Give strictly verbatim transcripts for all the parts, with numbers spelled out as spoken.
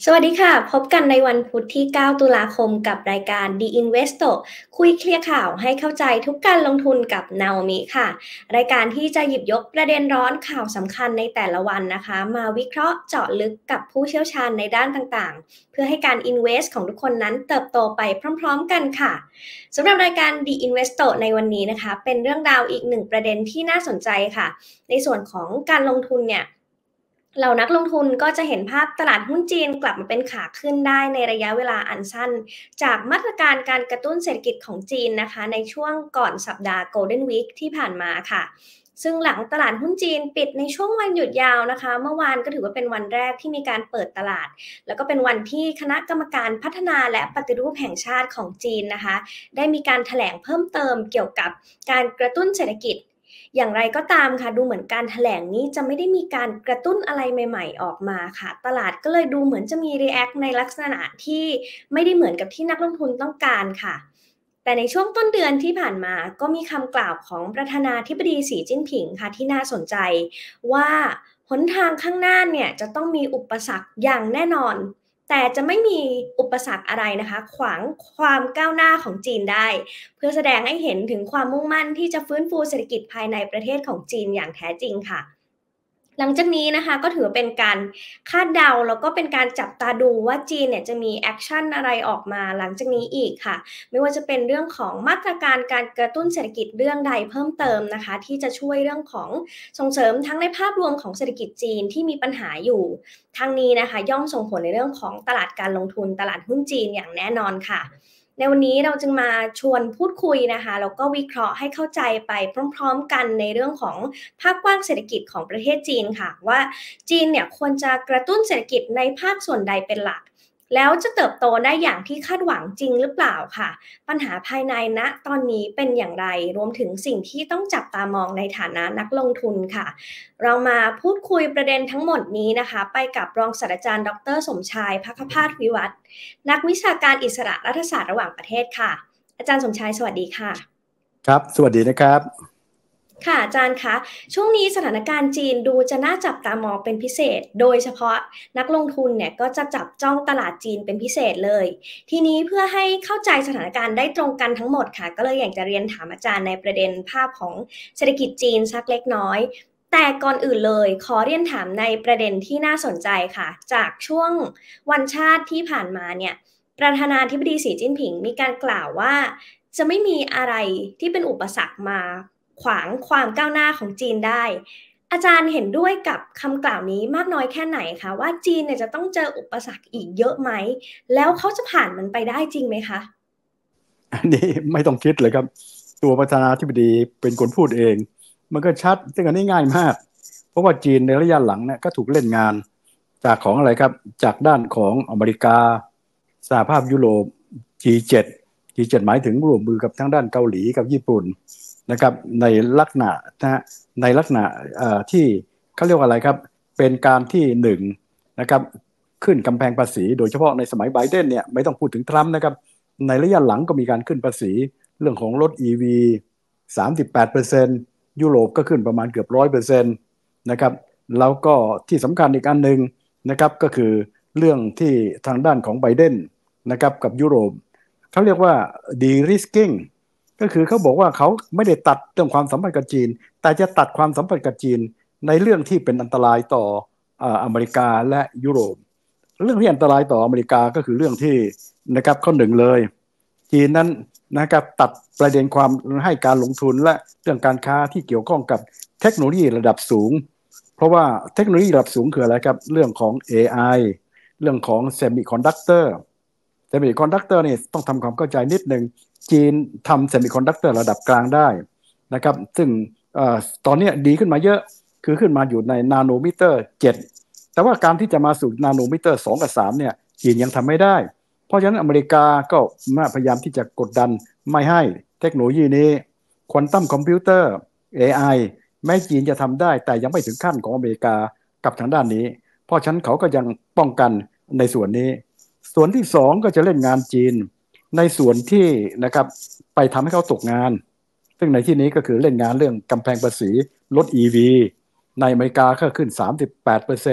สวัสดีค่ะพบกันในวันพุธที่เก้าตุลาคมกับรายการ The Investor คุยเคลียร์ข่าวให้เข้าใจทุกการลงทุนกับนาโอมิค่ะรายการที่จะหยิบยกประเด็นร้อนข่าวสำคัญในแต่ละวันนะคะมาวิเคราะห์เจาะลึกกับผู้เชี่ยวชาญในด้านต่างๆเพื่อให้การ Invest ของทุกคนนั้นเติบโตไปพร้อมๆกันค่ะสำหรับรายการ The Investor ในวันนี้นะคะเป็นเรื่องราวอีกหนึ่งประเด็นที่น่าสนใจค่ะในส่วนของการลงทุนเนี่ยเหล่านักลงทุนก็จะเห็นภาพตลาดหุ้นจีนกลับมาเป็นขาขึ้นได้ในระยะเวลาอันสั้นจากมาตรการการกระตุ้นเศรษฐกิจของจีนนะคะในช่วงก่อนสัปดาห์ Golden Week ที่ผ่านมาค่ะซึ่งหลังตลาดหุ้นจีนปิดในช่วงวันหยุดยาวนะคะเมื่อวานก็ถือว่าเป็นวันแรกที่มีการเปิดตลาดแล้วก็เป็นวันที่คณะกรรมการพัฒนาและปฏิรูปแห่งชาติของจีนนะคะได้มีการแถลงเพิ่มเติมเกี่ยวกับการกระตุ้นเศรษฐกิจอย่างไรก็ตามค่ะดูเหมือนการแถลงนี้จะไม่ได้มีการกระตุ้นอะไรใหม่ๆออกมาค่ะตลาดก็เลยดูเหมือนจะมี react ในลักษณะที่ไม่ได้เหมือนกับที่นักลงทุนต้องการค่ะแต่ในช่วงต้นเดือนที่ผ่านมาก็มีคำกล่าวของประธานาธิบดีสีจิ้นผิงค่ะที่น่าสนใจว่าหนทางข้างหน้าเนี่ยจะต้องมีอุปสรรคอย่างแน่นอนแต่จะไม่มีอุปสรรคอะไรนะคะขวางความก้าวหน้าของจีนได้เพื่อแสดงให้เห็นถึงความมุ่งมั่นที่จะฟื้นฟูเศรษฐกิจภายในประเทศของจีนอย่างแท้จริงค่ะหลังจากนี้นะคะก็ถือเป็นการคาดเดาแล้วก็เป็นการจับตาดูว่าจีนเนี่ยจะมีแอคชั่นอะไรออกมาหลังจากนี้อีกค่ะไม่ว่าจะเป็นเรื่องของมาตรการการกระตุ้นเศรษฐกิจเรื่องใดเพิ่มเติมนะคะที่จะช่วยเรื่องของส่งเสริมทั้งในภาพรวมของเศรษฐกิจจีนที่มีปัญหาอยู่ทั้งนี้นะคะย่อมส่งผลในเรื่องของตลาดการลงทุนตลาดหุ้นจีนอย่างแน่นอนค่ะในวันนี้เราจึงมาชวนพูดคุยนะคะแล้วก็วิเคราะห์ให้เข้าใจไปพร้อมๆกันในเรื่องของภาพกว้างเศรษฐกิจของประเทศจีนค่ะว่าจีนเนี่ยควรจะกระตุ้นเศรษฐกิจในภาคส่วนใดเป็นหลักแล้วจะเติบโตได้อย่างที่คาดหวังจริงหรือเปล่าค่ะปัญหาภายในณตอนนี้เป็นอย่างไรรวมถึงสิ่งที่ต้องจับตามองในฐานะนักลงทุนค่ะเรามาพูดคุยประเด็นทั้งหมดนี้นะคะไปกับรองศาสตราจารย์ดรสมชายภคภาสวิวัฒน์นักวิชาการอิสระรัฐศาสตร์ระหว่างประเทศค่ะอาจารย์สมชายสวัสดีค่ะครับสวัสดีนะครับค่ะอาจารย์คะช่วงนี้สถานการณ์จีนดูจะน่าจับตามองเป็นพิเศษโดยเฉพาะนักลงทุนเนี่ยก็จะจับจ้องตลาดจีนเป็นพิเศษเลยทีนี้เพื่อให้เข้าใจสถานการณ์ได้ตรงกันทั้งหมดค่ะก็เลยอยากจะเรียนถามอาจารย์ในประเด็นภาพของเศรษฐกิจจีนสักเล็กน้อยแต่ก่อนอื่นเลยขอเรียนถามในประเด็นที่น่าสนใจค่ะจากช่วงวันชาติที่ผ่านมาเนี่ยประธานาธิบดีสีจิ้นผิงมีการกล่าวว่าจะไม่มีอะไรที่เป็นอุปสรรคมาขวางความก้าวหน้าของจีนได้อาจารย์เห็นด้วยกับคำกล่าวนี้มากน้อยแค่ไหนคะว่าจีนเนี่ยจะต้องเจออุปสรรคอีกเยอะไหมแล้วเขาจะผ่านมันไปได้จริงไหมคะอันนี้ไม่ต้องคิดเลยครับตัวประธานาธิบดีเป็นคนพูดเองมันก็ชัดซึ่งอันนี้ง่ายมากเพราะว่าจีนในระยะหลังเนี่ยก็ถูกเล่นงานจากของอะไรครับจากด้านของอเมริกาสหภาพยุโรป จี เซเว่น จี เซเว่น หมายถึงร่วมมือกับทั้งด้านเกาหลีกับญี่ปุ่นนะครับในลักษณะนะฮะในลักษณะที่เขาเรียกว่าอะไรครับเป็นการที่หนึ่งนะครับขึ้นกำแพงภาษีโดยเฉพาะในสมัยไบเดนเนี่ยไม่ต้องพูดถึงทรัมป์นะครับในระยะหลังก็มีการขึ้นภาษีเรื่องของรถ อี วี สามสิบแปดเปอร์เซ็นต์ ยุโรปก็ขึ้นประมาณเกือบ ร้อยเปอร์เซ็นต์ นะครับแล้วก็ที่สำคัญอีกอันหนึ่งนะครับก็คือเรื่องที่ทางด้านของไบเดนนะครับกับยุโรปเขาเรียกว่า de-risking ก็คือเขาบอกว่าเขาไม่ได้ตัดเรื่องความสัมพันธ์กับจีนแต่จะตัดความสัมพันธ์กับจีนในเรื่องที่เป็นอันตรายต่ออเมริกาและยุโรปเรื่องที่อันตรายต่ออเมริกาก็คือเรื่องที่นะครับข้อหนึ่งเลยจีนนั้นนะครับตัดประเด็นความให้การลงทุนและเรื่องการค้าที่เกี่ยวข้องกับเทคโนโลยีระดับสูงเพราะว่าเทคโนโลยีระดับสูงคืออะไรครับเรื่องของ เอ ไอ เรื่องของเซมิคอนดักเตอร์เซมิคอนดักเตอร์นี่ต้องทำความเข้าใจนิดนึงจีนทำเซมิคอนดักเตอร์ระดับกลางได้นะครับซึ่งตอนนี้ดีขึ้นมาเยอะคือขึ้นมาอยู่ในนาโนมิเตอร์เจ็ดแต่ว่าการที่จะมาสู่นาโนมิเตอร์สองกับสามเนี่ยจีนยังทำไม่ได้เพราะฉะนั้นอเมริกาก็พยายามที่จะกดดันไม่ให้เทคโนโลยีนี้ควอนตัมคอมพิวเตอร์ เอ ไอ แม้จีนจะทำได้แต่ยังไม่ถึงขั้นของอเมริกากับทางด้านนี้เพราะฉะนั้นเขาก็ยังป้องกันในส่วนนี้ส่วนที่สองก็จะเล่นงานจีนในส่วนที่นะครับไปทำให้เขาตกงานซึ่งในที่นี้ก็คือเล่นงานเรื่องกำแพงภาษีลด อี วี ในอเมริกาก็ขึ้น สามสิบแปดเปอร์เซ็นต์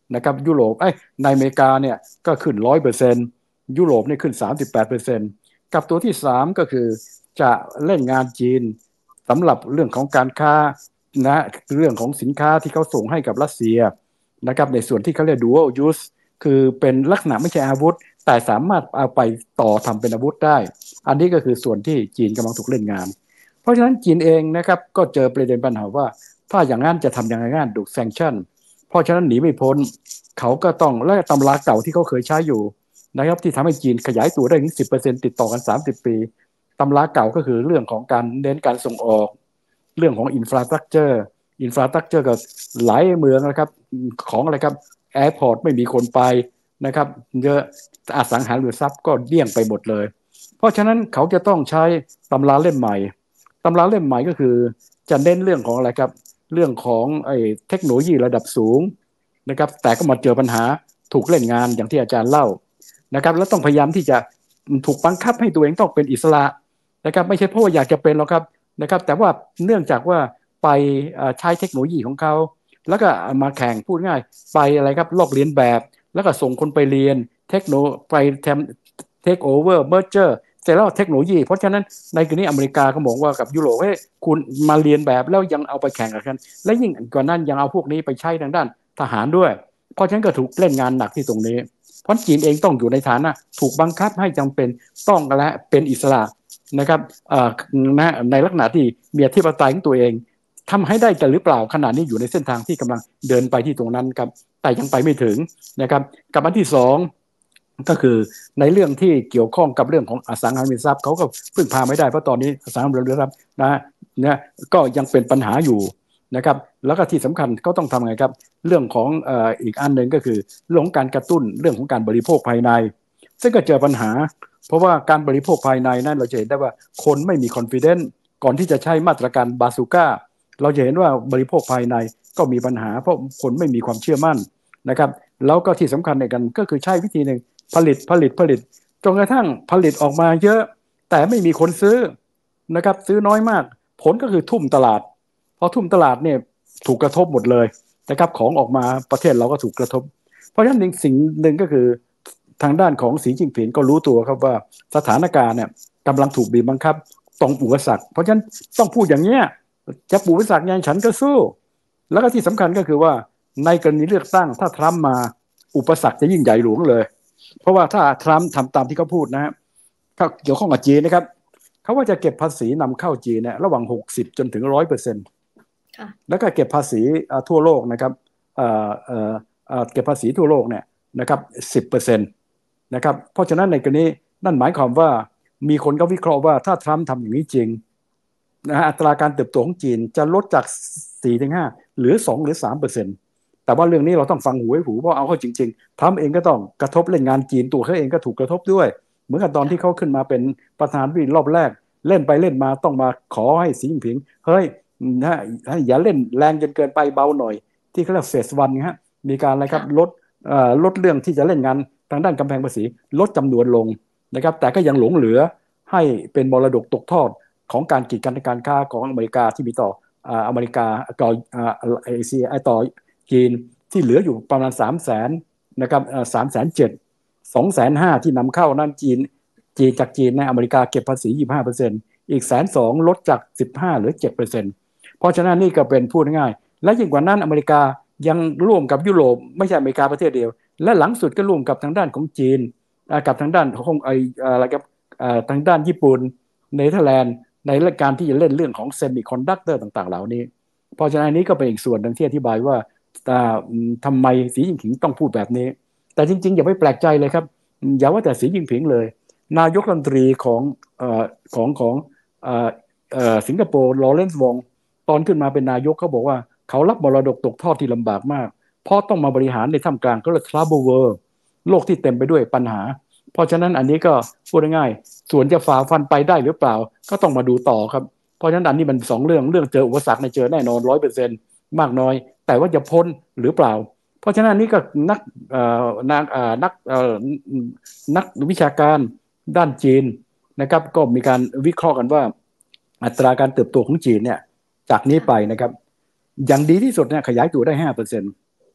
นะครับยุโรปเอ้ยในอเมริกาเนี่ยก็ขึ้นร้อยเปอร์เซ็นต์ยุโรปเนี่ยขึ้นสามสิบแปดเปอร์เซ็นต์กับตัวที่สามก็คือจะเล่นงานจีนสำหรับเรื่องของการค้านะเรื่องของสินค้าที่เขาส่งให้กับรัสเซียนะครับในส่วนที่เขาเรียก dual use คือเป็นลักษณะไม่ใช่อาวุธแต่สามารถเอาไปต่อทำเป็นอาวุธได้อันนี้ก็คือส่วนที่จีนกำลังถูกเล่นงานเพราะฉะนั้นจีนเองนะครับก็เจอประเด็นปัญหาว่าถ้าอย่างนั้นจะทำยังไงงานดูแซงชั่นเพราะฉะนั้นหนีไม่พ้นเขาก็ต้องและตำราเก่าที่เขาเคยใช้อยู่นะครับที่ทำให้จีนขยายตัวได้ถึง สิบเปอร์เซ็นต์ ติดต่อกันสามสิบปีตำราเก่าก็คือเรื่องของการเน้นการส่งออกเรื่องของอินฟราสตรักเจอร์อินฟราสตรักเจอร์ก็หลายเมืองนะครับของอะไรครับแอร์พอร์ตไม่มีคนไปนะครับเยอะอสังหาริมทรัพย์ก็เดี่ยงไปหมดเลยเพราะฉะนั้นเขาจะต้องใช้ตำราเล่มใหม่ตำราเล่มใหม่ก็คือจะเน้นเรื่องของอะไรครับเรื่องของไอ้เทคโนโลยีระดับสูงนะครับแต่ก็มาเจอปัญหาถูกเล่นงานอย่างที่อาจารย์เล่านะครับแล้วต้องพยายามที่จะถูกบังคับให้ตัวเองต้องเป็นอิสระนะครับไม่ใช่เพราะว่าอยากจะเป็นหรอกครับนะครับแต่ว่าเนื่องจากว่าไปใช้เทคโนโลยีของเขาแล้วก็มาแข่งพูดง่ายไปอะไรครับลอกเลียนแบบแล้วก็ส่งคนไปเรียนเทคโนไปทำเทคโอเวอร์เมอร์เจอร์เสร็จแล้วเทคโนโลยีเพราะฉะนั้นในกรณีอเมริกาก็มองว่ากับยุโรปเฮ้ยคุณมาเรียนแบบแล้วยังเอาไปแข่งกันและยิ่งกว่านั้นยังเอาพวกนี้ไปใช้ทางด้านทหารด้วยเพราะฉะนั้นก็ถูกเล่นงานหนักที่ตรงนี้เพราะจีนเองต้องอยู่ในฐานะถูกบังคับให้จำเป็นต้องและเป็นอิสระนะครับในลักษณะที่มีอธิปไตยของตัวเองทำให้ได้แต่หรือเปล่าขณะนี้อยู่ในเส้นทางที่กำลังเดินไปที่ตรงนั้นครับแต่ยังไปไม่ถึงนะครับกับอันที่สองก็คือในเรื่องที่เกี่ยวข้องกับเรื่องของอสังหาริมทรัพย์เขาก็พึ่งพาไม่ได้เพราะตอนนี้อสังหาริมทรัพย์นะนะก็ยังเป็นปัญหาอยู่นะครับแล้วก็ที่สำคัญเขาต้องทำไงครับเรื่องของเอ่ออีกอันหนึ่งก็คือเรื่องของการกระตุ้นเรื่องของการบริโภคภายในซึ่งก็เจอปัญหาเพราะว่าการบริโภคภายในนั้นเราจะเห็นได้ว่าคนไม่มี confidence ก่อนที่จะใช้มาตรการบาซูก้าเราจะเห็นว่าบริโภคภายในก็มีปัญหาเพราะคนไม่มีความเชื่อมั่นนะครับแล้วก็ที่สำคัญในกันก็คือใช้วิธีหนึ่งผลิตผลิตผลิตจนกระทั่งผลิตออกมาเยอะแต่ไม่มีคนซื้อนะครับซื้อน้อยมากผลก็คือทุ่มตลาดพอทุ่มตลาดเนี่ยถูกกระทบหมดเลยนะครับของออกมาประเทศเราก็ถูกกระทบเพราะฉะนั้นสิ่งหนึ่งก็คือทางด้านของสีจิ้นผิงก็รู้ตัวครับว่าสถานการณ์เนี่ยกำลังถูกบีบบังคับต้องอุปสรรคเพราะฉะนั้นต้องพูดอย่างเนี้ยจะอุปสรรคยังฉันก็สู้แล้วก็ที่สำคัญก็คือว่าในกรณีเลือกตั้งถ้าทรัมป์มาอุปสรรคจะยิ่งใหญ่หลวงเลยเพราะว่าถ้าทรัมป์ทำตามที่เขาพูดนะฮะเกี่ยวข้องกับจีนนะครับเขาว่าจะเก็บภาษีนำเข้าจีนเนี่ยระหว่างหกสิบจนถึงร้อยเปอร์เซ็นต์แล้วก็เก็บภาษีทั่วโลกนะครับเอ่อเอ่อเก็บภาษีทั่วโลกเนี่ยนะครับสิบเปอร์เซ็นต์นะครับเพราะฉะนั้นในกรณีนั่นหมายความว่ามีคนก็วิเคราะห์ว่าถ้าทรัมป์ทำอย่างนี้จริงนะอัตราการเติบโตของจีนจะลดจากสี่ถึงห้าเหลือสองหรือสามเปอร์เซ็นต์แต่ว่าเรื่องนี้เราต้องฟังหูไว้หูเพราะเอาเข้าจริงๆทรัมป์เองก็ต้องกระทบเล่นงานจีนตัวเขาเองก็ถูกกระทบด้วยเหมือนกับตอนที่เขาขึ้นมาเป็นประธานาธิบดีรอบแรกเล่นไปเล่นมาต้องมาขอให้สีจิ้นผิงเฮ้ยนะอย่าเล่นแรงจนเกินไปเบาหน่อยที่เขาเรียกเฟสวันฮะมีการอะไรครับลดลดเรื่องที่จะเล่นงานทางด้านกำแพงภาษีลดจำนวนลงนะครับแต่ก็ยังหลงเหลือให้เป็นมรดกตกทอดของการกีดกันทางการค้าของอเมริกาที่มีต่ออเมริกาต่อเอเชียต่อจีนที่เหลืออยู่ประมาณสามแสนนะครับสามแสนเจ็ดสองแสนห้าที่นำเข้านั่นจีนจีนจากจีนในอเมริกาเก็บภาษียี่สิบห้าเปอร์เซ็นต์อีกแสนสองลดจากสิบห้าเหลือเจ็ดเปอร์เซ็นต์เพราะฉะนั้นนี่ก็เป็นพูดง่ายและยิ่งกว่านั้นอเมริกายังร่วมกับยุโรปไม่ใช่อเมริกาประเทศเดียวและหลังสุดก็ร่วมกับทางด้านของจีนกับทางด้านของไออะไรกับทางด้านญี่ปุ่นเนเธอร์แลนด์ในเรื่องการที่จะเล่นเรื่องของเซมิคอนดักเตอร์ต่างๆเหล่านี้เพราะฉะนั้นนี้ก็เป็นอีกส่วนหนึ่งที่อธิบายว่าทำไมสีจิ้นผิงต้องพูดแบบนี้แต่จริงๆอย่าไปแปลกใจเลยครับอย่าว่าแต่สีจิ้นผิงเลยนายกรัฐมนตรีของเอ่อของของเอ่อเอ่อสิงคโปร์ลอเรนซ์วองตอนขึ้นมาเป็นนายกเขาบอกว่าเขารับมรดกตกทอดที่ลำบากมากเพราะต้องมาบริหารในท่ามกลางก็เรียก trouble world โลกที่เต็มไปด้วยปัญหาเพราะฉะนั้นอันนี้ก็พูดง่ายๆส่วนจะฝ่าฟันไปได้หรือเปล่าก็ต้องมาดูต่อครับเพราะฉะนั้นอันนี้มันสองเรื่องเรื่องเจออุปสรรคในเจอแน่นอนร้อยเปอร์เซ็นต์มากน้อยแต่ว่าจะพ้นหรือเปล่าเพราะฉะนั้นนี่ก็นักเอ่อนักเอ่อนักเอ่อนักวิชาการด้านจีนนะครับก็มีการวิเคราะห์กันว่าอัตราการเติบโตของจีนเนี่ยจากนี้ไปนะครับอย่างดีที่สุดเนี่ยขยายตัวได้ ห้าเปอร์เซ็นต์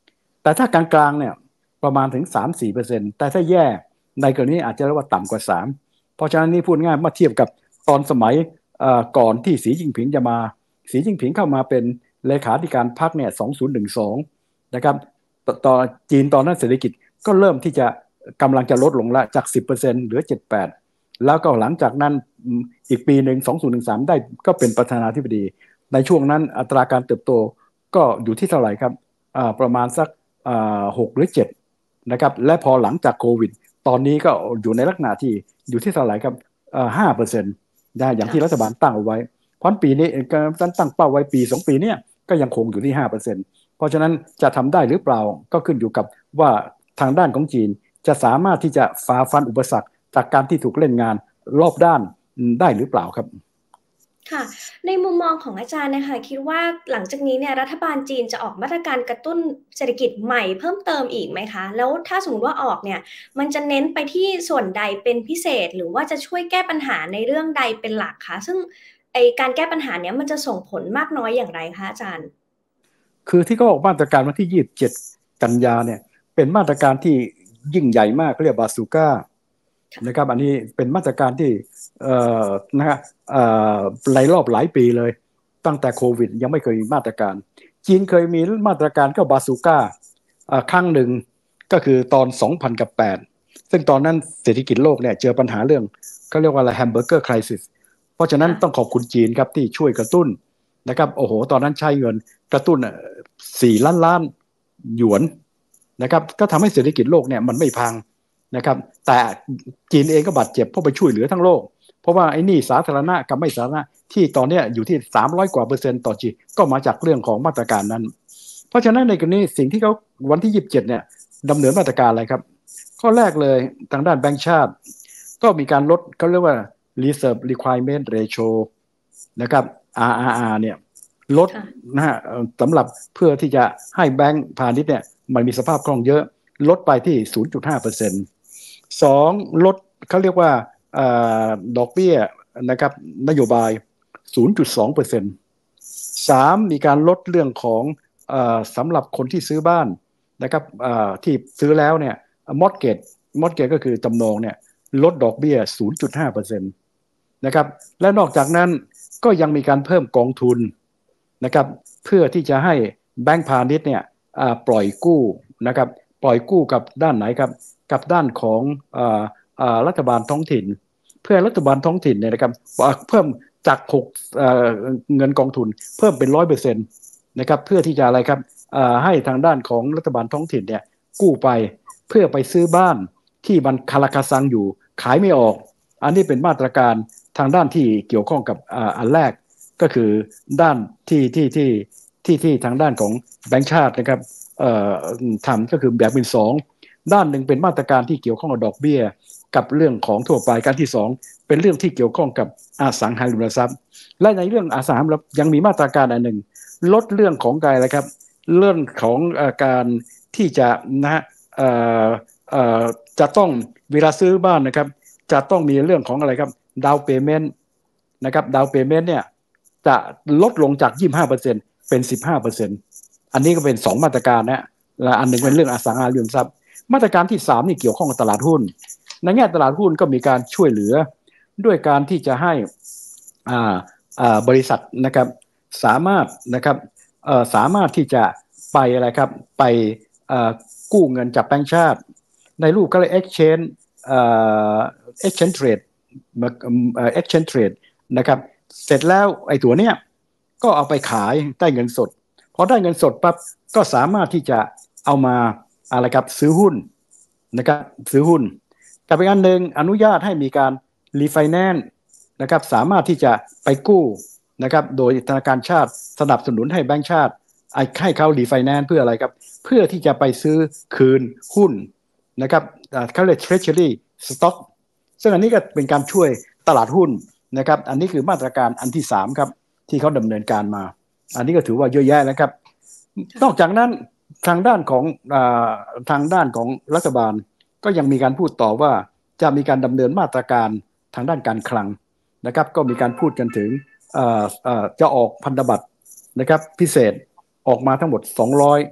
แต่ถ้ากลางๆเนี่ยประมาณถึง สามถึงสี่เปอร์เซ็นต์ แต่ถ้าแย่ในกรณีอาจจะเรียกว่าต่ำกว่าสามเพราะฉะนั้นนี่พูดง่ายเมื่อเทียบกับตอนสมัยก่อนที่สีจิ้งผิงจะมาสีจิ้งผิงเข้ามาเป็นเลขาธิการพรรคเนี่ยสองพันสิบสองนะครับตอนจีนตอนนั้นเศรษฐกิจก็เริ่มที่จะกำลังจะลดลงละจาก สิบเปอร์เซ็นต์ เหลือ เจ็ดถึงแปด แล้วก็หลังจากนั้นอีกปีหนึ่งสองพันสิบสามได้ก็เป็นประธานาธิบดีในช่วงนั้นอัตราการเติบโตก็อยู่ที่เท่าไหร่ครับประมาณสักหกหรือเจ็ดนะครับและพอหลังจากโควิดตอนนี้ก็อยู่ในลักษณะที่อยู่ที่เท่าไหร่ครับห้าเปอร์เซ็นต์ได้อย่างที่รัฐบาลตั้งเอาไว้เพราะปีนี้การตั้งเป้าไว้ปีสองปีนี้ก็ยังคงอยู่ที่ ห้าเปอร์เซ็นต์ เพราะฉะนั้นจะทำได้หรือเปล่าก็ขึ้นอยู่กับว่าทางด้านของจีนจะสามารถที่จะฝ่าฟันอุปสรรคจากการที่ถูกเล่นงานรอบด้านได้หรือเปล่าครับค่ะในมุมมองของอาจารย์นะคะคิดว่าหลังจากนี้เนี่ยรัฐบาลจีนจะออกมาตรการกระตุ้นเศรษฐกิจใหม่เพิ่มเติมอีกไหมคะแล้วถ้าสมมติว่าออกเนี่ยมันจะเน้นไปที่ส่วนใดเป็นพิเศษหรือว่าจะช่วยแก้ปัญหาในเรื่องใดเป็นหลักคะซึ่งไอการแก้ปัญหาเนี้ยมันจะส่งผลมากน้อยอย่างไรคะอาจารย์คือที่เขาออกมาตรการวันที่ยี่สิบเจ็ดกันยาเนี่ยเป็นมาตรการที่ยิ่งใหญ่มากเรียกบาซูก้านะครับอันนี้เป็นมาตรการที่เอ่อนะฮะเอ่อหลายรอบหลายปีเลยตั้งแต่โควิดยังไม่เคยมีมาตรการจีนเคยมีมาตรการก็บาซูก้าครั้งหนึ่งก็คือตอนสองพันแปดซึ่งตอนนั้นเศรษฐกิจโลกเนี่ยเจอปัญหาเรื่องเขาเรียกว่าอะไรแฮมเบอร์เกอร์ไครซิสเพราะฉะนั้นต้องขอบคุณจีนครับที่ช่วยกระตุ้นนะครับโอ้โหตอนนั้นใช้เงินกระตุ้นสี่ล้านล้านหยวนนะครับก็ทำให้เศรษฐกิจโลกเนี่ยมันไม่พังนะครับแต่จีนเองก็บาดเจ็บเพราะไปช่วยเหลือทั้งโลกเพราะว่าไอ้นี่สาธารณะกับไม่สาธารณะที่ตอนนี้อยู่ที่สามร้อยกว่าเปอร์เซ็นต์ต่อจีนก็มาจากเรื่องของมาตรการนั้นเพราะฉะนั้นในกรณีสิ่งที่เขาวันที่ยี่สิบเจ็ดเนี่ยดำเนินมาตรการอะไรครับข้อแรกเลยทางด้านแบงก์ชาติก็มีการลดเขาเรียกว่า reserve requirement ratio นะครับ อาร์ อาร์ อาร์ เนี่ยลดนะฮะสำหรับเพื่อที่จะให้แบงก์พาณิชย์เนี่ยมันมีสภาพคล่องเยอะลดไปที่ ศูนย์จุดห้าเปอร์เซ็นต์ สองลดเขาเรียกว่าดอกเบี้ยนะครับนโยบาย ศูนย์จุดสองเปอร์เซ็นต์ สามมีการลดเรื่องของสำหรับคนที่ซื้อบ้านนะครับที่ซื้อแล้วเนี่ยมอดเกจมอดเกจก็คือจำนองเนี่ยลดดอกเบี้ย ศูนย์จุดห้าเปอร์เซ็นต์ นะครับและนอกจากนั้นก็ยังมีการเพิ่มกองทุนนะครับเพื่อที่จะให้แบงก์พาณิชย์เนี่ยปล่อยกู้นะครับปล่อยกู้กับด้านไหนครับกับด้านของรัฐบาลท้องถิ่นเพื่อรัฐบาลท้องถิ่นเนี่ยนะครับเพิ่มจากหกเงินกองทุนเพิ่มเป็นร้อยเปอร์เซ็นต์นะครับเพื่อที่จะอะไรครับให้ทางด้านของรัฐบาลท้องถิ่นเนี่ยกู้ไปเพื่อไปซื้อบ้านที่มันคาราคาซังอยู่ขายไม่ออกอันนี้เป็นมาตรการทางด้านที่เกี่ยวข้องกับอันแรกก็คือด้านที่ที่ที่ที่ที่ทางด้านของแบงก์ชาตินะครับทำก็คือแบบเป็นสองด้านหนึ่งเป็นมาตรการที่เกี่ยวข้องกับดอกเบี้ยกับเรื่องของทั่วไปการที่สองเป็นเรื่องที่เกี่ยวข้องกับอสังหาริมทรัพย์และในเรื่องอสังหาริมทรัพย์ยังมีมาตรการอันหนึ่งลดเรื่องของการอะไรครับเรื่องของการที่จะนะจะต้องเวลาซื้อบ้านนะครับจะต้องมีเรื่องของอะไรครับดาวน์เพย์เมนต์นะครับดาวน์เพย์เมนต์เนี่ยจะลดลงจาก ยี่สิบห้าเปอร์เซ็นต์ เป็น สิบห้าเปอร์เซ็นต์ อันนี้ก็เป็นสองมาตรการนะและอันหนึ่งเป็นเรื่องอสังหาริมทรัพย์มาตรการที่สามนี่เกี่ยวข้องกับตลาดหุ้นในแง่ตลาดหุ้นก็มีการช่วยเหลือด้วยการที่จะให้อ่าอ่าบริษัทนะครับสามารถนะครับเอ่อสามารถที่จะไปอะไรครับไปกู้เงินจากแบงก์ชาติในรูปก็เลย exchange เอ่อ exchange trade เอ่อ exchange trade นะครับเสร็จแล้วไอ้ตัวเนี้ยก็เอาไปขายได้เงินสดพอได้เงินสดปั๊บก็สามารถที่จะเอามาอะไรครับซื้อหุ้นนะครับซื้อหุ้นกับอีกอันหนึ่งอนุญาตให้มีการรีไฟแนนซ์นะครับสามารถที่จะไปกู้นะครับโดยธนาคารชาติสนับสนุนให้แบงก์ชาติให้เขารีไฟแนนซ์เพื่ออะไรครับเพื่อที่จะไปซื้อคืนหุ้นนะครับเขาเรียก treasury stock ซึ่งอันนี้ก็เป็นการช่วยตลาดหุ้นนะครับอันนี้คือมาตรการอันที่สามครับที่เขาดำเนินการมาอันนี้ก็ถือว่าเยอะแยะแล้วครับนอกจากนั้นทางด้านของทางด้านของรัฐบาลก็ยังมีการพูดต่อว่าจะมีการดำเนินมาตรการทางด้านการคลังนะครับก็มีการพูดกันถึงจะออกพันธบัตรนะครับพิเศษออกมาทั้งหมดสองร้อย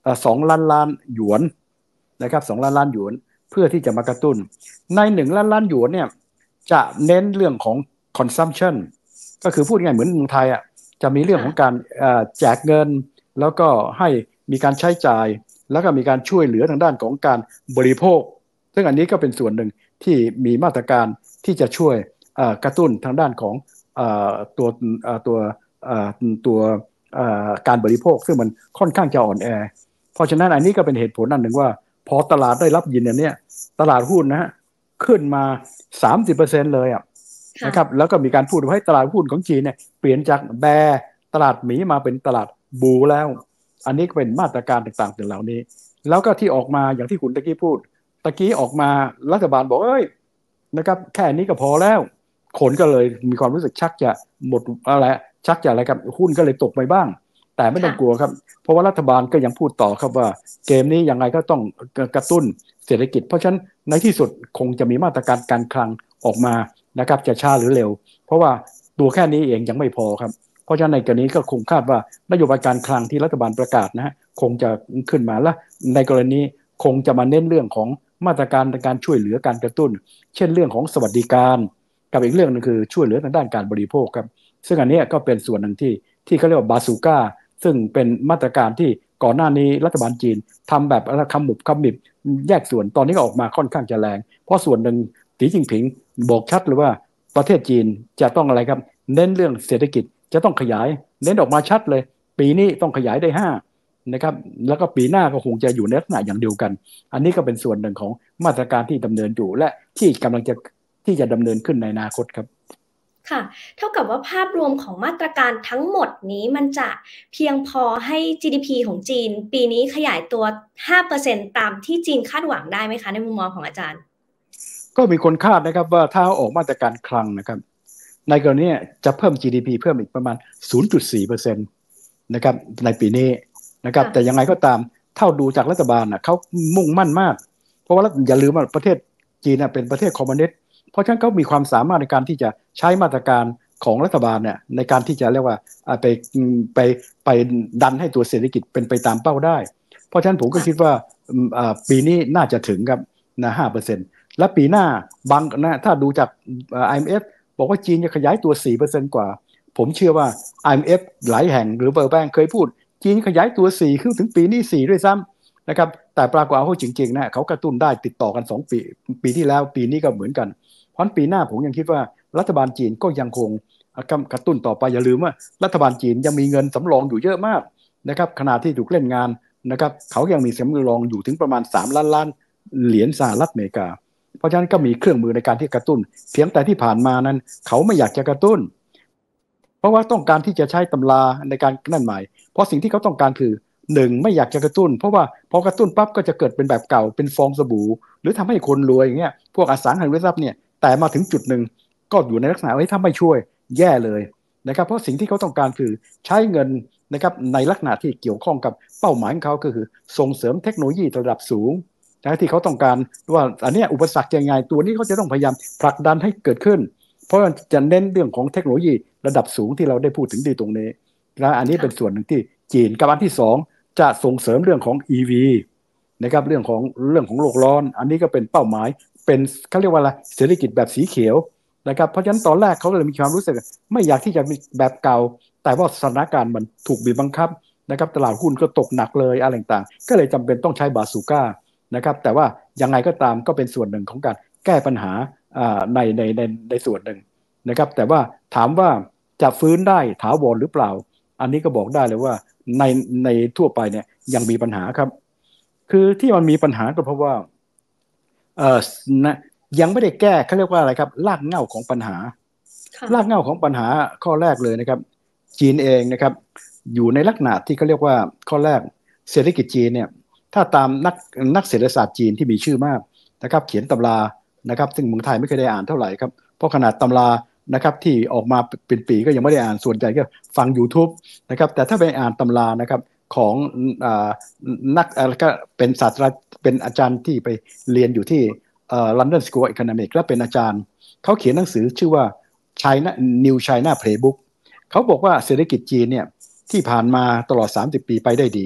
สองล้านล้านหยวนนะครับสองล้านล้านหยวนเพื่อที่จะมากระตุ้นในหนึ่งล้านล้านหยวนเนี่ยจะเน้นเรื่องของ consumption ก็คือพูดง่ายเหมือนเมืองไทยอ่ะจะมีเรื่องของการแจกเงินแล้วก็ให้มีการใช้จ่ายแล้วก็มีการช่วยเหลือทางด้านของการบริโภคซึ่งอันนี้ก็เป็นส่วนหนึ่งที่มีมาตรการที่จะช่วยกระตุ้นทางด้านของตัวตัวตัวการบริโภคซึ่งมันค่อนข้างจะอ่อนแอเพราะฉะนั้นอันนี้ก็เป็นเหตุผลอันหนึ่งว่าพอตลาดได้รับยินอันนี้ตลาดหุ้นนะฮะขึ้นมา สามสิบเปอร์เซ็นต์ เลยอ่ะนะครับแล้วก็มีการพูดว่าให้ตลาดหุ้นของจีนเนี่ยเปลี่ยนจากแบร์ตลาดหมีมาเป็นตลาดบูแล้วอันนี้ก็เป็นมาตรการต่างๆเหล่านี้แล้วก็ที่ออกมาอย่างที่คุณตะกี้พูดตะกี้ออกมารัฐบาลบอกเอ้ยนะครับแค่นี้ก็พอแล้วคนก็เลยมีความรู้สึกชักจะหมดอะไรชักจะอะไรครับหุ้นก็เลยตกไปบ้างแต่ไม่ต้องกลัวครับเพราะว่ารัฐบาลก็ยังพูดต่อครับว่าเกมนี้ยังไงก็ต้องกระตุ้นเศรษฐกิจเพราะฉะนั้นในที่สุดคงจะมีมาตรการการคลังออกมานะครับจะช้าหรือเร็วเพราะว่าตัวแค่นี้เองยังไม่พอครับเพราะฉะนั้นในกรณีก็คงคาดว่านโยบายการคลังที่รัฐบาลประกาศนะฮะคงจะขึ้นมาและในกรณีคงจะมาเน้นเรื่องของมาตรการในการช่วยเหลือการกระตุ้นเช่นเรื่องของสวัสดิการกับอีกเรื่องนึงคือช่วยเหลือทางด้านการบริโภคครับซึ่งอันนี้ก็เป็นส่วนหนึ่งที่ที่เขาเรียกว่าบาซูก้าซึ่งเป็นมาตรการที่ก่อนหน้านี้รัฐบาลจีนทำแบบคำหมุบคำหมิบแยกส่วนตอนนี้ก็ออกมาค่อนข้างจะแรงเพราะส่วนหนึ่งสีจิ้งผิงบอกชัดเลยว่าประเทศจีนจะต้องอะไรครับเน้นเรื่องเศรษฐกิจจะต้องขยายเน้นออกมาชัดเลยปีนี้ต้องขยายได้ห้านะครับแล้วก็ปีหน้าก็คงจะอยู่ในลักษณะอย่างเดียวกันอันนี้ก็เป็นส่วนหนึ่งของมาตรการที่ดำเนินอยู่และที่กำลังจะที่จะดำเนินขึ้นในอนาคตครับค่ะเท่ากับว่าภาพรวมของมาตรการทั้งหมดนี้มันจะเพียงพอให้ จี ดี พี ของจีนปีนี้ขยายตัว ห้าเปอร์เซ็นต์ ตามที่จีนคาดหวังได้ไหมคะในมุมมองของอาจารย์ก็มีคนคาดนะครับว่าถ้าออกมาตรการคลังนะครับในกรณีจะเพิ่ม จี ดี พี เพิ่มอีกประมาณ ศูนย์จุดสี่เปอร์เซ็นต์ นะครับในปีนี้นะครับแต่ยังไงก็ตามเท่าดูจากรัฐบาลนะเขามุ่งมั่นมากเพราะว่าอย่าลืมว่าประเทศจีนเป็นประเทศคอมมิวนิสต์เพราะฉะนั้นเขามีความสามารถในการที่จะใช้มาตรการของรัฐบาลเนี่ยในการที่จะเรียกว่าไปไปไปดันให้ตัวเศรษฐกิจเป็นไปตามเป้าได้เพราะฉะนั้นผมก็คิดว่าปีนี้น่าจะถึงครับนะห้าเปอร์เซ็นต์และปีหน้าบางนะถ้าดูจาก ไอ เอ็ม เอฟ บอกว่าจีนจะขยายตัว สี่เปอร์เซ็นต์ กว่าผมเชื่อว่า ไอ เอ็ม เอฟ หลายแห่งหรือเบอร์แบงเคยพูดจีนขยายตัวสี่ขึ้นถึงปีนี้สี่ด้วยซ้ำนะครับแต่ปรากฏว่าจริงๆนะเขากระตุ้นได้ติดต่อกันสองปีปีที่แล้วปีนี้ก็เหมือนกันเพราะปีหน้าผมยังคิดว่ารัฐบาลจีนก็ยังคงกระตุ้นต่อไปอย่าลืมว่ารัฐบาลจีนยังมีเงินสำรองอยู่เยอะมากนะครับขณะที่ถูกเล่นงานนะครับเขายังมีสำรองอยู่ถึงประมาณสามล้านล้านเหรียญสหรัฐอเมริกาเพราะฉะนั้นก็มีเครื่องมือในการที่กระตุ้นเพียงแต่ที่ผ่านมานั้นเขาไม่อยากจะกระตุ้นเพราะว่าต้องการที่จะใช้ตำราในการนั่นหมายเพราะสิ่งที่เขาต้องการคือหนึ่งไม่อยากจะกระตุ้นเพราะว่าพอกระตุ้นปั๊บก็จะเกิดเป็นแบบเก่าเป็นฟองสบู่หรือทำให้คนรวยอย่างเงี้ยพวกอสังหาริมทรัพย์เนี่ยแต่มาถึงจุดหนึ่งก็อยู่ในลักษณะว่าถ้าไม่ช่วยแย่เลยนะครับเพราะสิ่งที่เขาต้องการคือใช้เงินนะครับในลักษณะที่เกี่ยวข้องกับเป้าหมายของเขาก็คือส่งเสริมเทคโนโลยีระดับสูงนะที่เขาต้องการว่าอันนี้อุปสรรคยังไงตัวนี้เขาจะต้องพยายามผลักดันให้เกิดขึ้นเพราะจะเน้นเรื่องของเทคโนโลยีระดับสูงที่เราได้พูดถึงดีตรงนี้และอันนี้เป็นส่วนหนึ่งที่จีนกับอันที่สองจะส่งเสริมเรื่องของ อี วี นะครับเรื่องของเรื่องของโลกร้อนอันนี้ก็เป็นเป้าหมายเป็นเขาเรียกว่าอะไรเศรษฐกิจแบบสีเขียวนะครับเพราะฉะนั้นตอนแรกเขาเลยมีความรู้สึกไม่อยากที่จะมีแบบเก่าแต่ว่าสถานการณ์มันถูกบีบบังคับนะครับตลาดหุ้นก็ตกหนักเลยอะไรต่างๆก็เลยจำเป็นต้องใช้บาซูก้านะครับแต่ว่ายังไงก็ตามก็เป็นส่วนหนึ่งของการแก้ปัญหาในในในในส่วนหนึ่งนะครับแต่ว่าถามว่าจะฟื้นได้ถาวรหรือเปล่าอันนี้ก็บอกได้เลยว่าในในทั่วไปเนี่ยยังมีปัญหาครับคือที่มันมีปัญหาก็เพราะว่าเอ่อนะยังไม่ได้แก้เขาเรียกว่าอะไรครับรากเหง้าของปัญหารากเหง้าของปัญหาข้อแรกเลยนะครับจีนเองนะครับอยู่ในลักษณะที่เขาเรียกว่าข้อแรกเศรษฐกิจจีนเนี่ยถ้าตามนักนักเศรษฐศาสตร์จีนที่มีชื่อมากนะครับเขียนตำรานะครับซึ่งเมืองไทยไม่เคยได้อ่านเท่าไหร่ครับเพราะขนาดตำรานะครับที่ออกมาเป็นปีก็ยังไม่ได้อ่านส่วนใหญ่ก็ฟัง YouTube นะครับแต่ถ้าไปอ่านตำรานะครับของนักก็เป็นศาสตราเป็นอาจารย์ที่ไปเรียนอยู่ที่ London School of Economics และเป็นอาจารย์เขาเขียนหนังสือชื่อว่า China New China Playbook เขาบอกว่าเศรษฐกิจจีนเนี่ยที่ผ่านมาตลอดสามสิบปีไปได้ดีเพ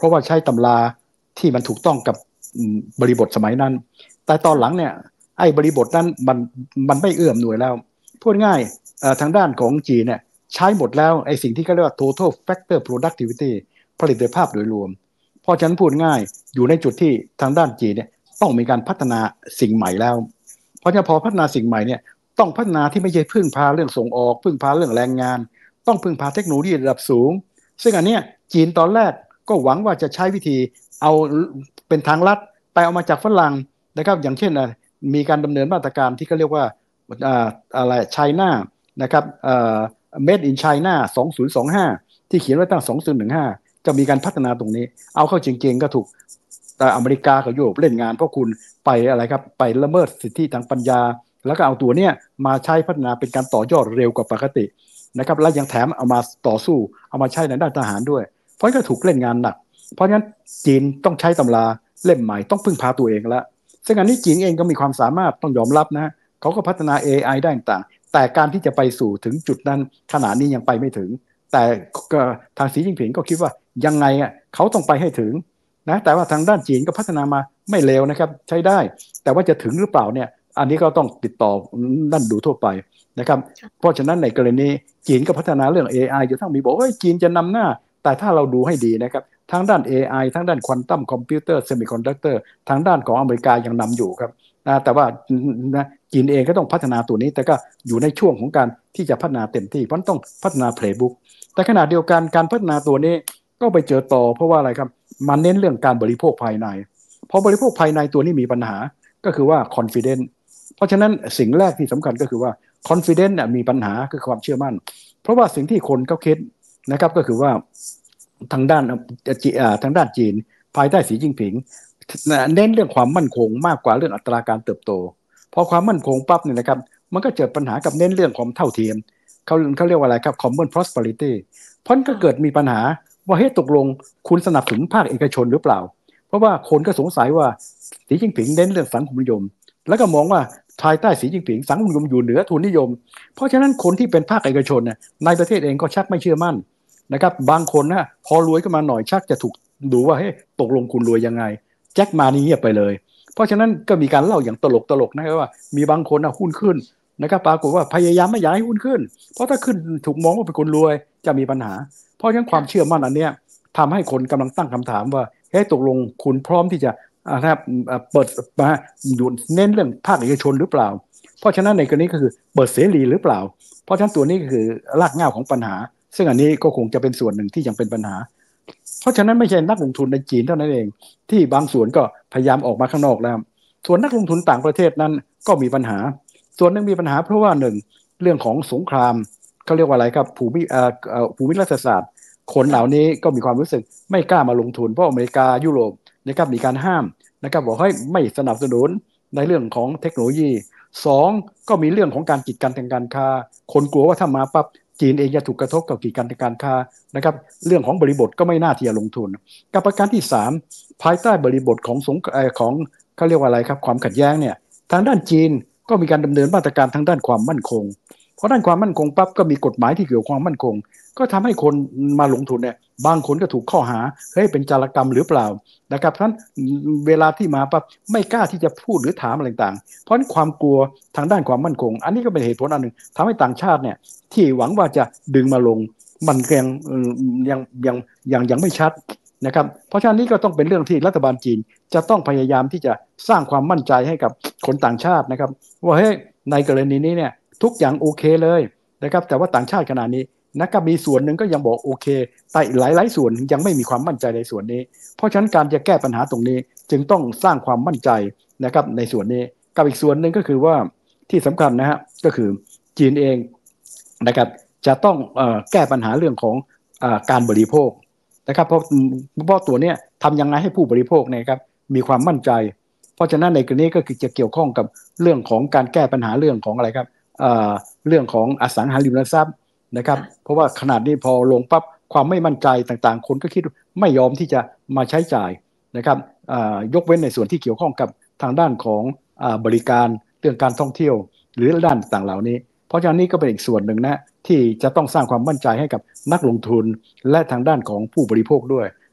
ราะว่าใช้ตำราที่มันถูกต้องกับบริบทสมัยนั้นแต่ตอนหลังเนี่ยไอ้บริบทนั้นมันมันไม่เอื้อมหน่วยแล้วพูดง่ายทางด้านของจีนเนี่ยใช้หมดแล้วไอ้สิ่งที่เขาเรียกว่า total factor productivity ผลิตภาพโดยรวมเพราะฉะนั้นพูดง่ายอยู่ในจุดที่ทางด้านจีนเนี่ยต้องมีการพัฒนาสิ่งใหม่แล้วเพราะฉะนั้นพอพัฒนาสิ่งใหม่เนี่ยต้องพัฒนาที่ไม่ใช่พึ่งพาเรื่องส่งออกพึ่งพาเรื่องแรงงานต้องพึ่งพาเทคโนโลยีระดับสูงซึ่งอันเนี้ยจีนตอนแรกก็หวังว่าจะใช้วิธีเอาเป็นทางลัดไปเอามาจากฝรั่งนะครับอย่างเช่นมีการดำเนินมาตรการที่เขาเรียกว่าอะไรไชน่านะครับเอ่อ Made in China สองพันยี่สิบห้าที่เขียนไว้ตั้งสองพันสิบห้าจะมีการพัฒนาตรงนี้เอาเข้าจริงๆก็ถูกแต่อเมริกากับยุโรปเล่นงานเพราะคุณไปอะไรครับไปละเมิดสิทธิทางปัญญาแล้วก็เอาตัวเนี้ยมาใช้พัฒนาเป็นการต่อยอดเร็วกว่าปกตินะครับและยังแถมเอามาต่อสู้เอามาใช้ในด้านทหารด้วยเพราะก็ถูกเล่นงานหนักเพราะฉะนั้นจีนต้องใช้ตำราเล่มใหม่ต้องพึ่งพาตัวเองแล้วซึ่งอันนี้จีนเองก็มีความสามารถต้องยอมรับนะเขาก็พัฒนา เอ ไอ ได้ต่างแต่การที่จะไปสู่ถึงจุดนั้นขณะนี้ยังไปไม่ถึงแต่ทางสีจิ้นผิงก็คิดว่ายังไงอ่ะเขาต้องไปให้ถึงนะแต่ว่าทางด้านจีนก็พัฒนามาไม่เลวนะครับใช้ได้แต่ว่าจะถึงหรือเปล่าเนี่ยอันนี้ก็ต้องติดต่อนั่นดูทั่วไปนะครับเพราะฉะนั้นในกรณีจีนก็พัฒนาเรื่อง เอ ไอ จนทั้งมีบอกว่าจีนจะนำหน้าแต่ถ้าเราดูให้ดีนะครับทั้งด้าน เอ ไอ ทั้งด้านควอนตัมคอมพิวเตอร์เซมิคอนดักเตอร์ทางด้านของอเมริกายังนำอยู่ครับนะแต่ว่านะจีนเองก็ต้องพัฒนาตัวนี้แต่ก็อยู่ในช่วงของการที่จะพัฒนาเต็มที่เพราะต้องพัฒนาเพลย์บุ๊กแต่ขณะเดียวกันการพัฒนาตัวนี้ก็ไปเจอต่อเพราะว่าอะไรครับมันเน้นเรื่องการบริโภคภายในพอบริโภคภายในตัวนี้มีปัญหาก็คือว่า confidence เพราะฉะนั้นสิ่งแรกที่สำคัญก็คือว่า confidence เนี่ยมีปัญหาคือความเชื่อมั่นเพราะว่าสิ่งที่คนเขาคิดนะครับก็คือว่าทางด้านทางด้านจีนภายใต้สีจิ้นผิงเน้นเรื่องความมั่นคงมากกว่าเรื่องอัตราการเติบโตพอความมั่นคงปั๊บเนี่ยนะครับมันก็เกิดปัญหากับเน้นเรื่องของเท่าเทียมเขาเขาเรียกว่าอะไรครับ common prosperity เพราะก็เกิดมีปัญหาว่าเฮ้ยตกลงคุณสนับสนุนภาคเอกชนหรือเปล่าเพราะว่าคนก็สงสัยว่าสีจิ้นผิงเน้นเรื่องสังคมนิยมแล้วก็มองว่าภายใต้สีจิ้นผิงสังคมนิยมอยู่เหนือทุนนิยมเพราะฉะนั้นคนที่เป็นภาคเอกชนเนี่ยในประเทศเองก็ชักไม่เชื่อมั่นนะครับบางคนนะพอรวยขึ้นมาหน่อยชักจะถูกดูว่าเฮ้ยตกลงคุณรวยยังไงแจ็คมานี่เงียบไปเลยเพราะฉะนั้นก็มีการเล่าอย่างตลกตลกนะครับว่ามีบางคนนะหุ้นขึ้นนะครับปรากฏว่าพยายามไม่อยากให้หุ้นขึ้นเพราะถ้าขึ้นถูกมองว่าเป็นคนรวยจะมีปัญหาเพราะฉะนั้นความเชื่อมั่นอันเนี้ยทำให้คนกำลังตั้งคำถามว่าเฮ้ยตกลงคุณพร้อมที่จะนะครับเปิดมาอยู่เน้นเรื่องภาคเอกชนหรือเปล่าเพราะฉะนั้นในกรณีก็คือเปิดเสรีหรือเปล่าเพราะฉะนั้นตัวนี้ก็คือรากเหง้าของปัญหาซึ่งอันนี้ก็คงจะเป็นส่วนหนึ่งที่ยังเป็นปัญหาเพราะฉะนั้นไม่ใช่นักลงทุนในจีนเท่านั้นเองที่บางส่วนก็พยายามออกมาข้างนอกแล้วส่วนนักลงทุนต่างประเทศนั้นก็มีปัญหาส่วนหนึ่งมีปัญหาเพราะว่าหนึ่งเรื่องของสงครามเขาเรียกว่าอะไรครับภูมิเอ่อภูมิรัฐศาสตร์คนเหล่านี้ก็มีความรู้สึกไม่กล้ามาลงทุนเพราะอเมริกายุโรปนะครับมีการห้ามนะครับบอกให้ไม่สนับสนุนในเรื่องของเทคโนโลยีสองก็มีเรื่องของการกีดกันทางการค้าคนกลัวว่าถ้ามาปั๊บจีนเองจะถูกกระทบกับกีดกันทางการค้านะครับเรื่องของบริบทก็ไม่น่าที่จะลงทุนกับประการที่สามภายใต้บริบทของสงของเขาเรียกว่าอะไรครับความขัดแย้งเนี่ยทางด้านจีนก็มีการดำเนินมาตรการทางด้านความมั่นคงเพราะด้านความมั่นคงปั๊บก็มีกฎหมายที่เกี่ยวกับความมั่นคงก็ทำให้คนมาลงทุนเนี่ยบางคนก็ถูกข้อหาเฮ้ยเป็นจารกรรมหรือเปล่านะครับเพราะฉะนั้นเวลาที่มาปั๊บไม่กล้าที่จะพูดหรือถามอะไรต่างเพราะฉะนั้นความกลัวทางด้านความมั่นคงอันนี้ก็เป็นเหตุผลอันหนึ่งทำให้ต่างชาติเนี่ยที่หวังว่าจะดึงมาลงมันยังยังยังยังยังไม่ชัดนะครับเพราะฉะนั้นนี้ก็ต้องเป็นเรื่องที่รัฐบาลจีนจะต้องพยายามที่จะสร้างความมั่นใจให้กับคนต่างชาตินะครับว่าเฮ้ยในกรณีนี้เนี่ยทุกอย่างโอเคเลยนะครับแต่ว่าต่างชาติขนาดนี้นะครับมีส่วนหนึ่งก็ยังบอกโอเคแต่หลายๆส่วนยังไม่มีความมั่นใจในส่วนนี้เพราะฉะนั้นการจะแก้ปัญหาตรงนี้จึงต้องสร้างความมั่นใจนะครับในส่วนนี้กับอีกส่วนหนึ่งก็คือว่าที่สำคัญนะฮะก็คือจีนเองนะครับจะต้องเอ่อแก้ปัญหาเรื่องของเอ่อการบริโภคนะครับเพราะเพราะตัวเนี้ยทำยังไงให้ผู้บริโภคเนี่ยครับมีความมั่นใจเพราะฉะนั้นในกรณีก็คือจะเกี่ยวข้องกับเรื่องของการแก้ปัญหาเรื่องของอะไรครับเอ่อเรื่องของอสังหาริมทรัพย์นะครับเพราะว่าขนาดนี้พอลงปั๊บความไม่มั่นใจต่างๆคนก็คิดไม่ยอมที่จะมาใช้จ่ายนะครับยกเว้นในส่วนที่เกี่ยวข้องกับทางด้านของบริการเรื่องการท่องเที่ยวหรือด้านต่างเหล่านี้เพราะฉะนั้นนี่ก็เป็นอีกส่วนหนึ่งนะที่จะต้องสร้างความมั่นใจให้กับนักลงทุนและทางด้านของผู้บริโภคด้วย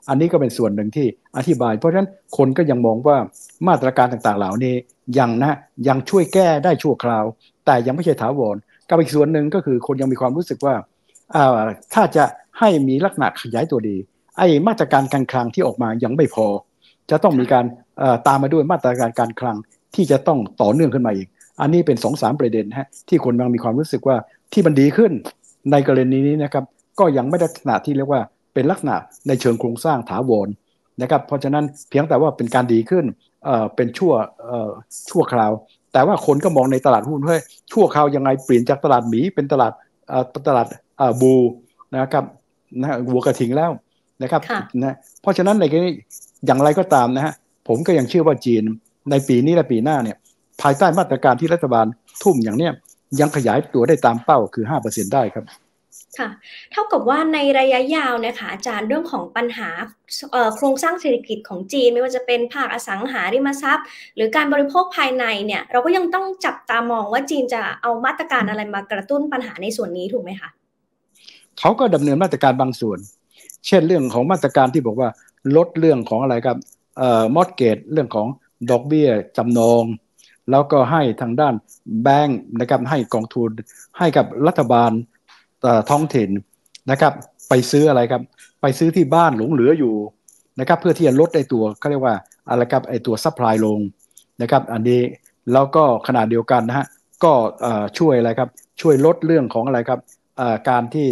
อันนี้ก็เป็นส่วนหนึ่งที่อธิบายเพราะฉะนั้นคนก็ยังมองว่ามาตรการต่างๆเหล่านี้ยังนะยังช่วยแก้ได้ชั่วคราวแต่ยังไม่ใช่ถาวรกับอีกส่วนหนึ่งก็คือคนยังมีความรู้สึกว่าถ้าจะให้มีลักษณะขยายตัวดีไอ้มาตรการการคลังที่ออกมายังไม่พอจะต้องมีการตามมาด้วยมาตรการการคลังที่จะต้องต่อเนื่องขึ้นมาอีกอันนี้เป็น สองถึงสาม ประเด็นฮะที่คนยังมีความรู้สึกว่าที่มันดีขึ้นในกรณีนี้นะครับก็ยังไม่ได้ลักษณะที่เรียกว่าเป็นลักษณะในเชิงโครงสร้างถาวรนะครับเพราะฉะนั้นเพียงแต่ว่าเป็นการดีขึ้นเอ่อเป็นชั่วเอ่อชั่วคราวแต่ว่าคนก็มองในตลาดหุ้นว่าชั่วคราวยังไงเปลี่ยนจากตลาดหมีเป็นตลาดเอ่อตลาดเอ่อบูนะครับนะวัวกระทิงแล้วนะครับนะเพราะฉะนั้นในกรณีอย่างไรก็ตามนะฮะผมก็ยังเชื่อว่าจีนในปีนี้และปีหน้าเนี่ยภายใต้มาตรการที่รัฐบาลทุ่มอย่างเนี้ยยังขยายตัวได้ตามเป้าคือ ห้าเปอร์เซ็นต์ ได้ครับค่ะเท่ากับว่าในระยะยาวนะคะอาจารย์เรื่องของปัญหาโครงสร้างเศรษฐกิจของจีนไม่ว่าจะเป็นภาคอสังหาริมทรัพย์หรือการบริโภคภายในเนี่ยเราก็ยังต้องจับตามองว่าจีนจะเอามาตรการอะไรมากระตุ้นปัญหาในส่วนนี้ถูกไหมคะเขาก็ดำเนินมาตรการบางส่วนเช่นเรื่องของมาตรการที่บอกว่าลดเรื่องของอะไรครับเอ่อมอร์เกจเรื่องของดอกเบี้ยจำนองแล้วก็ให้ทางด้านแบงก์นะครับให้กองทุนให้กับรัฐบาลท้องถิ่นนะครับไปซื้ออะไรครับไปซื้อที่บ้านหลงเหลืออยู่นะครับเพื่อที่จะลดไอ้ตัวเขาเรียกว่าอะไรครับไอ้ตัวซัพพลายลงนะครับอันนี้แล้วก็ขนาดเดียวกันนะฮะก็ช่วยอะไรครับช่วยลดเรื่องของอะไรครับการที่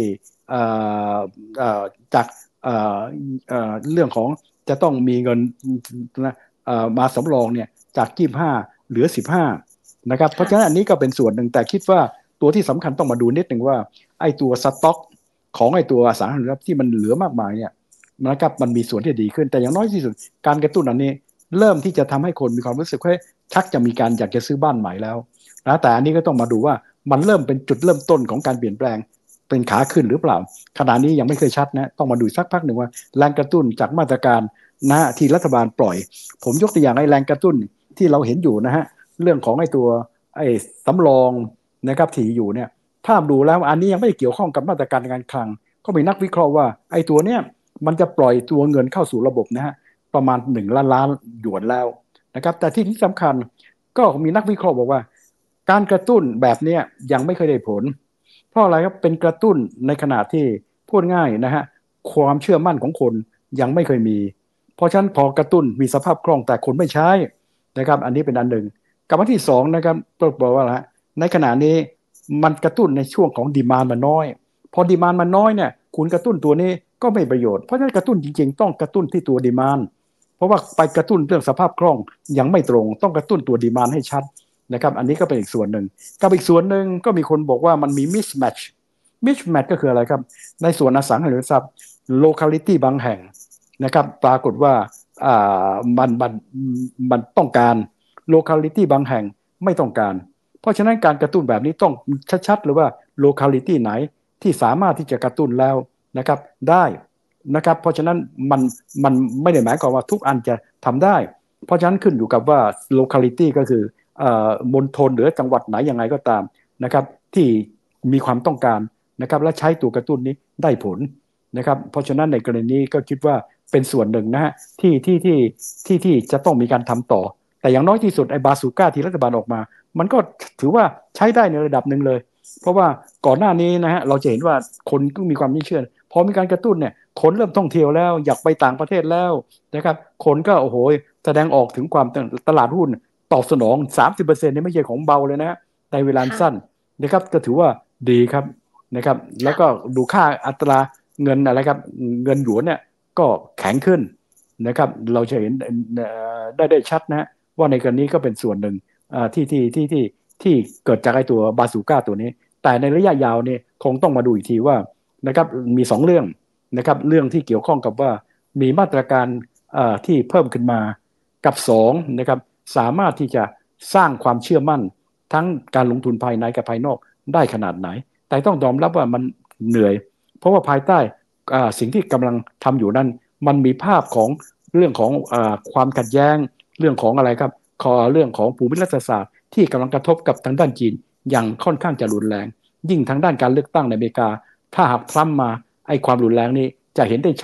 จากเรื่องของจะต้องมีเงินมาสำรองเนี่ยจากยี่สิบห้าเหลือสิบห้านะครับเพราะฉะนั้นอันนี้ก็เป็นส่วนหนึ่งแต่คิดว่าตัวที่สำคัญต้องมาดูนิดหนึ่งว่าไอ้ตัวสต็อกของไอ้ตัวอสังหาริมทรัพย์ที่มันเหลือมากมายเนี่ยนะครับมันมีส่วนที่ดีขึ้นแต่อย่างน้อยที่สุดการกระตุ้นอันนี้เริ่มที่จะทำให้คนมีความรู้สึกว่าชักจะมีการอยากจะซื้อบ้านใหม่แล้วนะแต่อันนี้ก็ต้องมาดูว่ามันเริ่มเป็นจุดเริ่มต้นของการเปลี่ยนแปลงเป็นขาขึ้นหรือเปล่าขณะนี้ยังไม่เคยชัดนะต้องมาดูสักพักหนึ่งว่าแรงกระตุ้นจากมาตรการนะที่รัฐบาลปล่อยผมยกตัวอย่างไอ้แรงกระตุ้นที่เราเห็นอยู่นะฮะเรื่องของไอ้ตัวไอ้สำรองนะครับที่อยู่เนี่ยถ้าดูแล้วอันนี้ยังไม่เกี่ยวข้องกับมาตรการการคลังก็มีนักวิเคราะห์ว่าไอ้ตัวเนี้ยมันจะปล่อยตัวเงินเข้าสู่ระบบนะฮะประมาณหนึ่งล้านล้านหยวนแล้วนะครับแต่ที่สำคัญก็มีนักวิเคราะห์บอกว่าการกระตุ้นแบบนี้ยังไม่เคยได้ผลเพราะอะไรครับเป็นกระตุ้นในขณะที่พูดง่ายนะฮะความเชื่อมั่นของคนยังไม่เคยมีเพราะฉะนั้นพอกระตุ้นมีสภาพคล่องแต่คนไม่ใช้นะครับอันนี้เป็นอันหนึ่งกับอันที่สองนะครับต้องบอกว่าละในขณะนี้มันกระตุ้นในช่วงของดีมานด์มันน้อยพอดีมานด์มันน้อยเนี่ยคุณกระตุ้นตัวนี้ก็ไม่ประโยชน์เพราะฉะนั้นกระตุ้นจริงๆต้องกระตุ้นที่ตัวดีมานด์เพราะว่าไปกระตุ้นเรื่องสภาพคล่องยังไม่ตรงต้องกระตุ้นตัวดีมานด์ให้ชัดนะครับอันนี้ก็เป็นอีกส่วนหนึ่งกับอีกส่วนหนึ่งก็มีคนบอกว่ามันมี mismatch mismatch ก็คืออะไรครับในส่วนอสังหาริมทรัพย์ locality บางแห่งนะครับปรากฏว่าอ่ามันมันมันต้องการ locality บางแห่งไม่ต้องการเพราะฉะนั้นการกระตุ้นแบบนี้ต้องชัดๆหรือว่า locality ไหนที่สามารถที่จะกระตุ้นแล้วนะครับได้นะครับเพราะฉะนั้นมันมันไม่ได้หมายความว่าทุกอันจะทำได้เพราะฉะนั้นขึ้นอยู่กับว่า locality ก็คือมณฑลหรือจังหวัดไหนยังไงก็ตามนะครับที่มีความต้องการนะครับและใช้ตัวกระตุ้นนี้ได้ผลนะครับเพราะฉะนั้นในกรณีนี้ก็คิดว่าเป็นส่วนหนึ่งนะฮะที่ที่ที่ที่ที่จะต้องมีการทำต่อแต่อย่างน้อยที่สุดไอ้บาซูก้าที่รัฐบาลออกมามันก็ถือว่าใช้ได้ในระดับหนึ่งเลยเพราะว่าก่อนหน้านี้นะฮะเราจะเห็นว่าคนก็มีความไม่เชื่อพอมีการกระตุ้นเนี่ยคนเริ่มท่องเที่ยวแล้วอยากไปต่างประเทศแล้วนะครับคนก็โอ้โหแสดงออกถึงความตลาดหุ้นตอบสนอง สามสิบเปอร์เซ็นต์ นี่ไม่ใช่ของเบาเลยนะในเวลาสั้นนะครับก็ถือว่าดีครับนะครับแล้วก็ดูค่าอัตราเงินอะไรครับเงินหยวนเนี่ยก็แข็งขึ้นนะครับเราจะเห็นได้ได้ชัดนะว่าในกรณีก็เป็นส่วนหนึ่งที่ที่ที่ที่ที่เกิดจากไอ้ตัวบาซูก้าตัวนี้แต่ในระยะยาวเนี่ยคงต้องมาดูอีกทีว่านะครับมีสองเรื่องนะครับเรื่องที่เกี่ยวข้องกับว่ามีมาตรการที่เพิ่มขึ้นมากับสองนะครับสามารถที่จะสร้างความเชื่อมั่นทั้งการลงทุนภายในกับภายนอกได้ขนาดไหนแต่ต้องยอมรับว่ามันเหนื่อยเพราะว่าภายใต้สิ่งที่กำลังทำอยู่นั้นมันมีภาพของเรื่องของความขัดแย้งเรื่องของอะไรครับขอเรื่องของภูมิรัฐศาสตร์ที่กำลังกระทบกับทางด้านจีนอย่างค่อนข้างจะรุนแรงยิ่งทางด้านการเลือกตั้งในอเมริกาถ้าหากทรัมป์มาไอ้ความรุนแรงนี้จะเห็นได้ชัด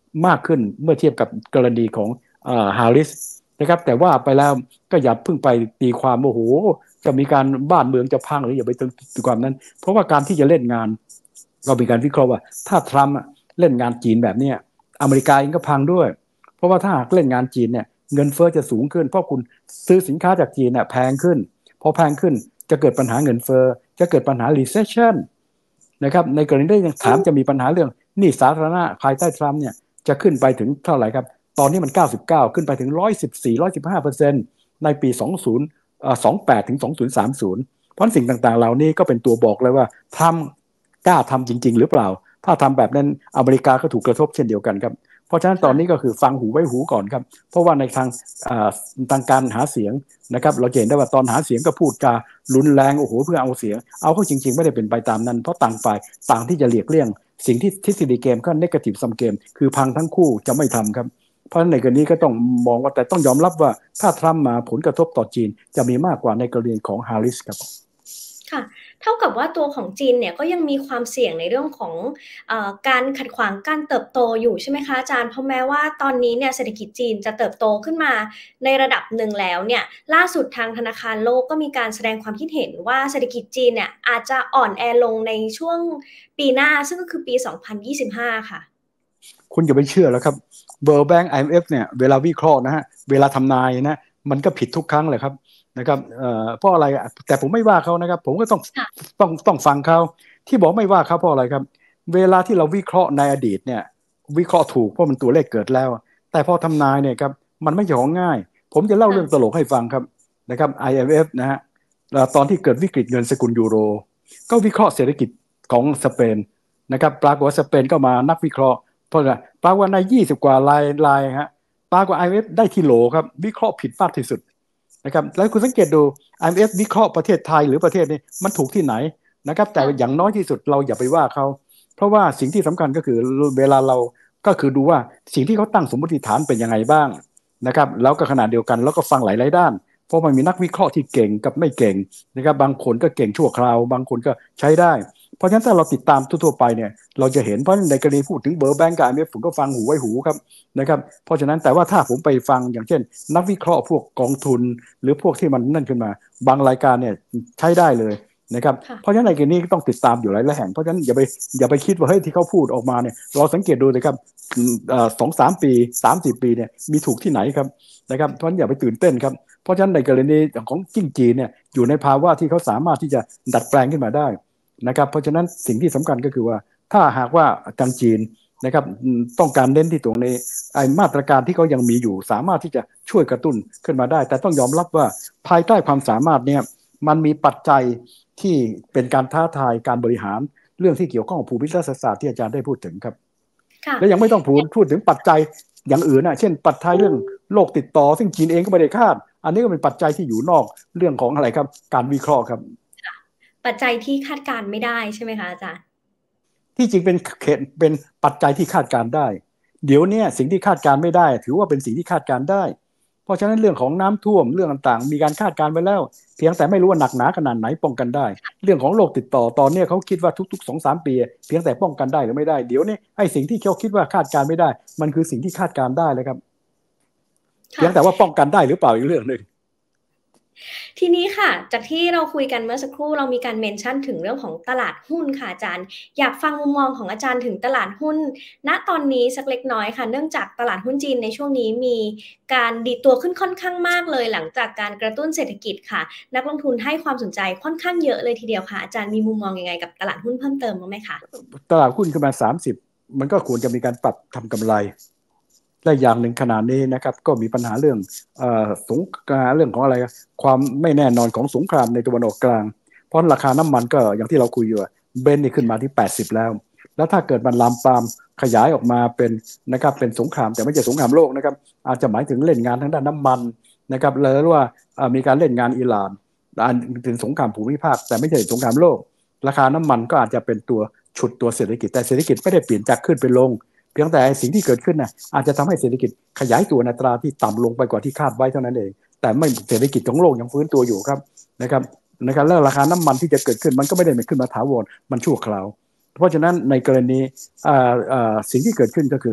มากขึ้นเมื่อเทียบกับกรณีของฮาริสนะครับแต่ว่าไปแล้วก็อย่าเพิ่งไปตีความโอ้โหจะมีการบ้านเมืองจะพังหรืออย่าไปตีความนั้นเพราะว่าการที่จะเล่นงานเรามีการวิเคราะห์ว่าถ้าทรัมป์เล่นงานจีนแบบนี้อเมริกาเองก็พังด้วยเพราะว่าถ้าหากเล่นงานจีนเนี่ยเงินเฟ้อจะสูงขึ้นเพราะคุณซื้อสินค้าจากจีนเนี่ยแพงขึ้นพอแพงขึ้นจะเกิดปัญหาเงินเฟ้อจะเกิดปัญหา recession นะครับในกรณีที่ยังถามจะมีปัญหาเรื่องหนี้สาธารณะภายใต้ทรัมป์เนี่ยจะขึ้นไปถึงเท่าไหร่ครับตอนนี้มันเก้าสิบเก้าขึ้นไปถึงหนึ่งร้อยสิบสี่ หนึ่งร้อยสิบห้าเปอร์เซ็นต์ในปีสองพันสองสิบแปดถึงสองพันสามสิบเพราะสิ่งต่างๆเหล่านี้ก็เป็นตัวบอกเลยว่าทรัมป์กล้าทำจริงๆหรือเปล่าถ้าทำแบบนั้นอเมริกาก็ถูกกระทบเช่นเดียวกันครับเพราะฉะนั้นตอนนี้ก็คือฟังหูไว้หูก่อนครับเพราะว่าในทางทางการหาเสียงนะครับเราเห็นได้ว่าตอนหาเสียงก็พูดจารุนแรงโอ้โหเพื่อเอาเสียงเอาเข้าจริงๆไม่ได้เป็นไปตามนั้นเพราะต่างฝ่ายต่างที่จะเลียกเลี่ยงสิ่งที่ทฤษฎีเกมก็ negative sum game คือพังทั้งคู่จะไม่ทำครับเพราะฉะนั้นในกรณีก็ต้องมองว่าแต่ต้องยอมรับว่าถ้าทรัมป์มาผลกระทบต่อจีนจะมีมากกว่าในกรณีของฮาริสครับค่ะเท่ากับว่าตัวของจีนเนี่ยก็ยังมีความเสี่ยงในเรื่องของเอ่อการขัดขวางการเติบโตอยู่ใช่ไหมคะอาจารย์เพราะแม้ว่าตอนนี้เนี่ยเศรษฐกิจจีนจะเติบโตขึ้นมาในระดับหนึ่งแล้วเนี่ยล่าสุดทางธนาคารโลกก็มีการแสดงความคิดเห็นว่าเศรษฐกิจจีนเนี่ยอาจจะอ่อนแอลงในช่วงปีหน้าซึ่งก็คือปีสองพันยี่สิบห้าค่ะคุณอย่าไปเชื่อแล้วครับ World Bank ไอ เอ็ม เอฟ เนี่ยเวลาวิเคราะห์นะฮะเวลาทำนายนะมันก็ผิดทุกครั้งเลยครับนะครับเอ่อเพราะอะไรแต่ผมไม่ว่าเขานะครับผมก็ต้องต้องต้องฟังเขาที่บอกไม่ว่าเขาเพราะอะไรครับเวลาที่เราวิเคราะห์ในอดีตเนี่ยวิเคราะห์ถูกเพราะมันตัวเลขเกิดแล้วแต่พอทำนายเนี่ยครับมันไม่ใช่ของง่ายผมจะเล่าเรื่องตลกให้ฟังครับนะครับ ไอ เอ็ม เอฟ นะฮะตอนที่เกิดวิกฤตเงินสกุลยูโรก็วิเคราะห์เศรษฐกิจของสเปนนะครับปรากฏว่าสเปนก็มานักวิเคราะห์เพราะอะไรปรากฏว่าในยี่สิบกว่ารายรายฮะปรากฏ ไอ เอ็ม เอฟ ได้ที่โหลครับวิเคราะห์ผิดมากที่สุดนะครับแล้วคุณสังเกตดู ไอ เอ็ม เอฟ วิเคราะห์ประเทศไทยหรือประเทศนี้มันถูกที่ไหนนะครับแต่อย่างน้อยที่สุดเราอย่าไปว่าเขาเพราะว่าสิ่งที่สำคัญก็คือเวลาเราก็คือดูว่าสิ่งที่เขาตั้งสมมติฐานเป็นยังไงบ้างนะครับแล้วก็ขนาดเดียวกันแล้วก็ฟังหลายๆด้านเพราะมันมีนักวิเคราะห์ที่เก่งกับไม่เก่งนะครับบางคนก็เก่งชั่วคราวบางคนก็ใช้ได้เพราะฉะนั้นถ้าเราติดตามทั่วๆไปเนี่ยเราจะเห็นเพราะในกรณีพูดถึงเบอร์แบงก์กับ ไอ เอ็ม เอฟ ผมก็ฟังหูไว้หูครับนะครับเพราะฉะนั้นแต่ว่าถ้าผมไปฟังอย่างเช่นนักวิเคราะห์พวกกองทุนหรือพวกที่มันนั่นขึ้นมาบางรายการเนี่ยใช้ได้เลยนะครับเพราะฉะนั้นในกรณีต้องติดตามอยู่หลายๆแห่งเพราะฉะนั้นอย่าไปอย่าไปคิดว่าเฮ้ยที่เขาพูดออกมาเนี่ยเราสังเกตดูนะครับสองสามปีสามสิบปีเนี่ยมีถูกที่ไหนครับนะครับเพราะฉะนั้นอย่าไปตื่นเต้นครับเพราะฉะนั้นในกรณีของจิ้งจีนเนี่ยอยู่ในภาวะที่เขาสามารถที่จะดัดแปลงขึ้นมาได้นะครับเพราะฉะนั้นสิ่งที่สำคัญก็คือว่าถ้าหากว่าทางจีนนะครับต้องการเน้นที่ตรงนี้ไอ้มาตรการที่เขายังมีอยู่สามารถที่จะช่วยกระตุ้นขึ้นมาได้แต่ต้องยอมรับว่าภายใต้ความสามารถเนี่ยมันมีปัจจัยที่เป็นการท้าทายการบริหารเรื่องที่เกี่ยวข้องกับภูมิรัฐศาสตร์ที่อาจารย์ได้พูดถึงครับและยังไม่ต้องพูดพูดถึงปัจจัยอย่างอื่นนะเช่นปัจจัยเรื่องโรคติดต่อซึ่งจีนเองก็ไม่ได้คาดอันนี้ก็เป็นปัจจัยที่อยู่นอกเรื่องของอะไรครับการวิเคราะห์ครับปัจจัยที่คาดการไม่ได้ใช่ไหมคะอาจารย์ที่จริงเป็นเป็นปัจจัยที่คาดการได้เดี๋ยวนี้สิ่งที่คาดการไม่ได้ถือว่าเป็นสิ่งที่คาดการได้เพราะฉะนั้นเรื่องของน้ำท่วมเรื่องต่างๆมีการคาดการไว้แล้วเพียงแต่ไม่รู้ว่าหนักหนาขนาดไหนป้องกันได้เรื่องของโรคติดต่อตอนนี้เขาคิดว่าทุกๆ สองสาม ปีเพียงแต่ป้องกันได้หรือไม่ได้เดี๋ยวนี้ไอ้สิ่งที่เขาคิดว่าคาดการไม่ได้มันคือสิ่งที่คาดการได้เลยครับเพียงแต่ว่าป้องกันได้หรือเปล่าอีกเรื่องนึงทีนี้ค่ะจากที่เราคุยกันเมื่อสักครู่เรามีการเมนชั่นถึงเรื่องของตลาดหุ้นค่ะอาจารย์อยากฟังมุมมองของอาจารย์ถึงตลาดหุ้นณตอนนี้สักเล็กน้อยค่ะเนื่องจากตลาดหุ้นจีนในช่วงนี้มีการดีตัวขึ้นค่อนข้างมากเลยหลังจากการกระตุ้นเศรษฐกิจค่ะนักลงทุนให้ความสนใจค่อนข้างเยอะเลยทีเดียวค่ะอาจารย์มีมุมมองยังไงกับตลาดหุ้นเพิ่มเติมบ้างไหมคะตลาดหุ้นขึ้นมาสามสิบมันก็ควรจะมีการปรับทำกำไรและอย่างหนึ่งขนาดนี้นะครับก็มีปัญหาเรื่องเอ่อสงครามเรื่องของอะไรความไม่แน่นอนของสงครามในตะวันออกกลางเพราะราคาน้ำมันก็อย่างที่เราคุยอยู่เบนนี่ขึ้นมาที่แปดสิบแล้วแล้วถ้าเกิดมันลามปามขยายออกมาเป็นนะครับเป็นสงครามแต่ไม่ใช่สงครามโลกนะครับอาจจะหมายถึงเล่นงานทางด้านน้ำมันนะครับเลยว่ามีการเล่นงานอิหร่านถึงสงครามภูมิภาคแต่ไม่ใช่สงครามโลกราคาน้ำมันก็อาจจะเป็นตัวฉุดตัวเศรษฐกิจแต่เศรษฐกิจไม่ได้เปลี่ยนจากขึ้นเป็นลงเพียงแต่สิ่งที่เกิดขึ้นน่ะอาจจะทำให้เศรษฐกิจขยายตัวในอัตราที่ต่ำลงไปกว่าที่คาดไว้เท่านั้นเองแต่ไม่เศรษฐกิจของโลกยังฟื้นตัวอยู่ครับนะครับนะครับแล้วราคาน้ำมันที่จะเกิดขึ้นมันก็ไม่ได้ขึ้นมาถาวรมันชั่วคราวเพราะฉะนั้นในกรณีสิ่งที่เกิดขึ้นก็คือ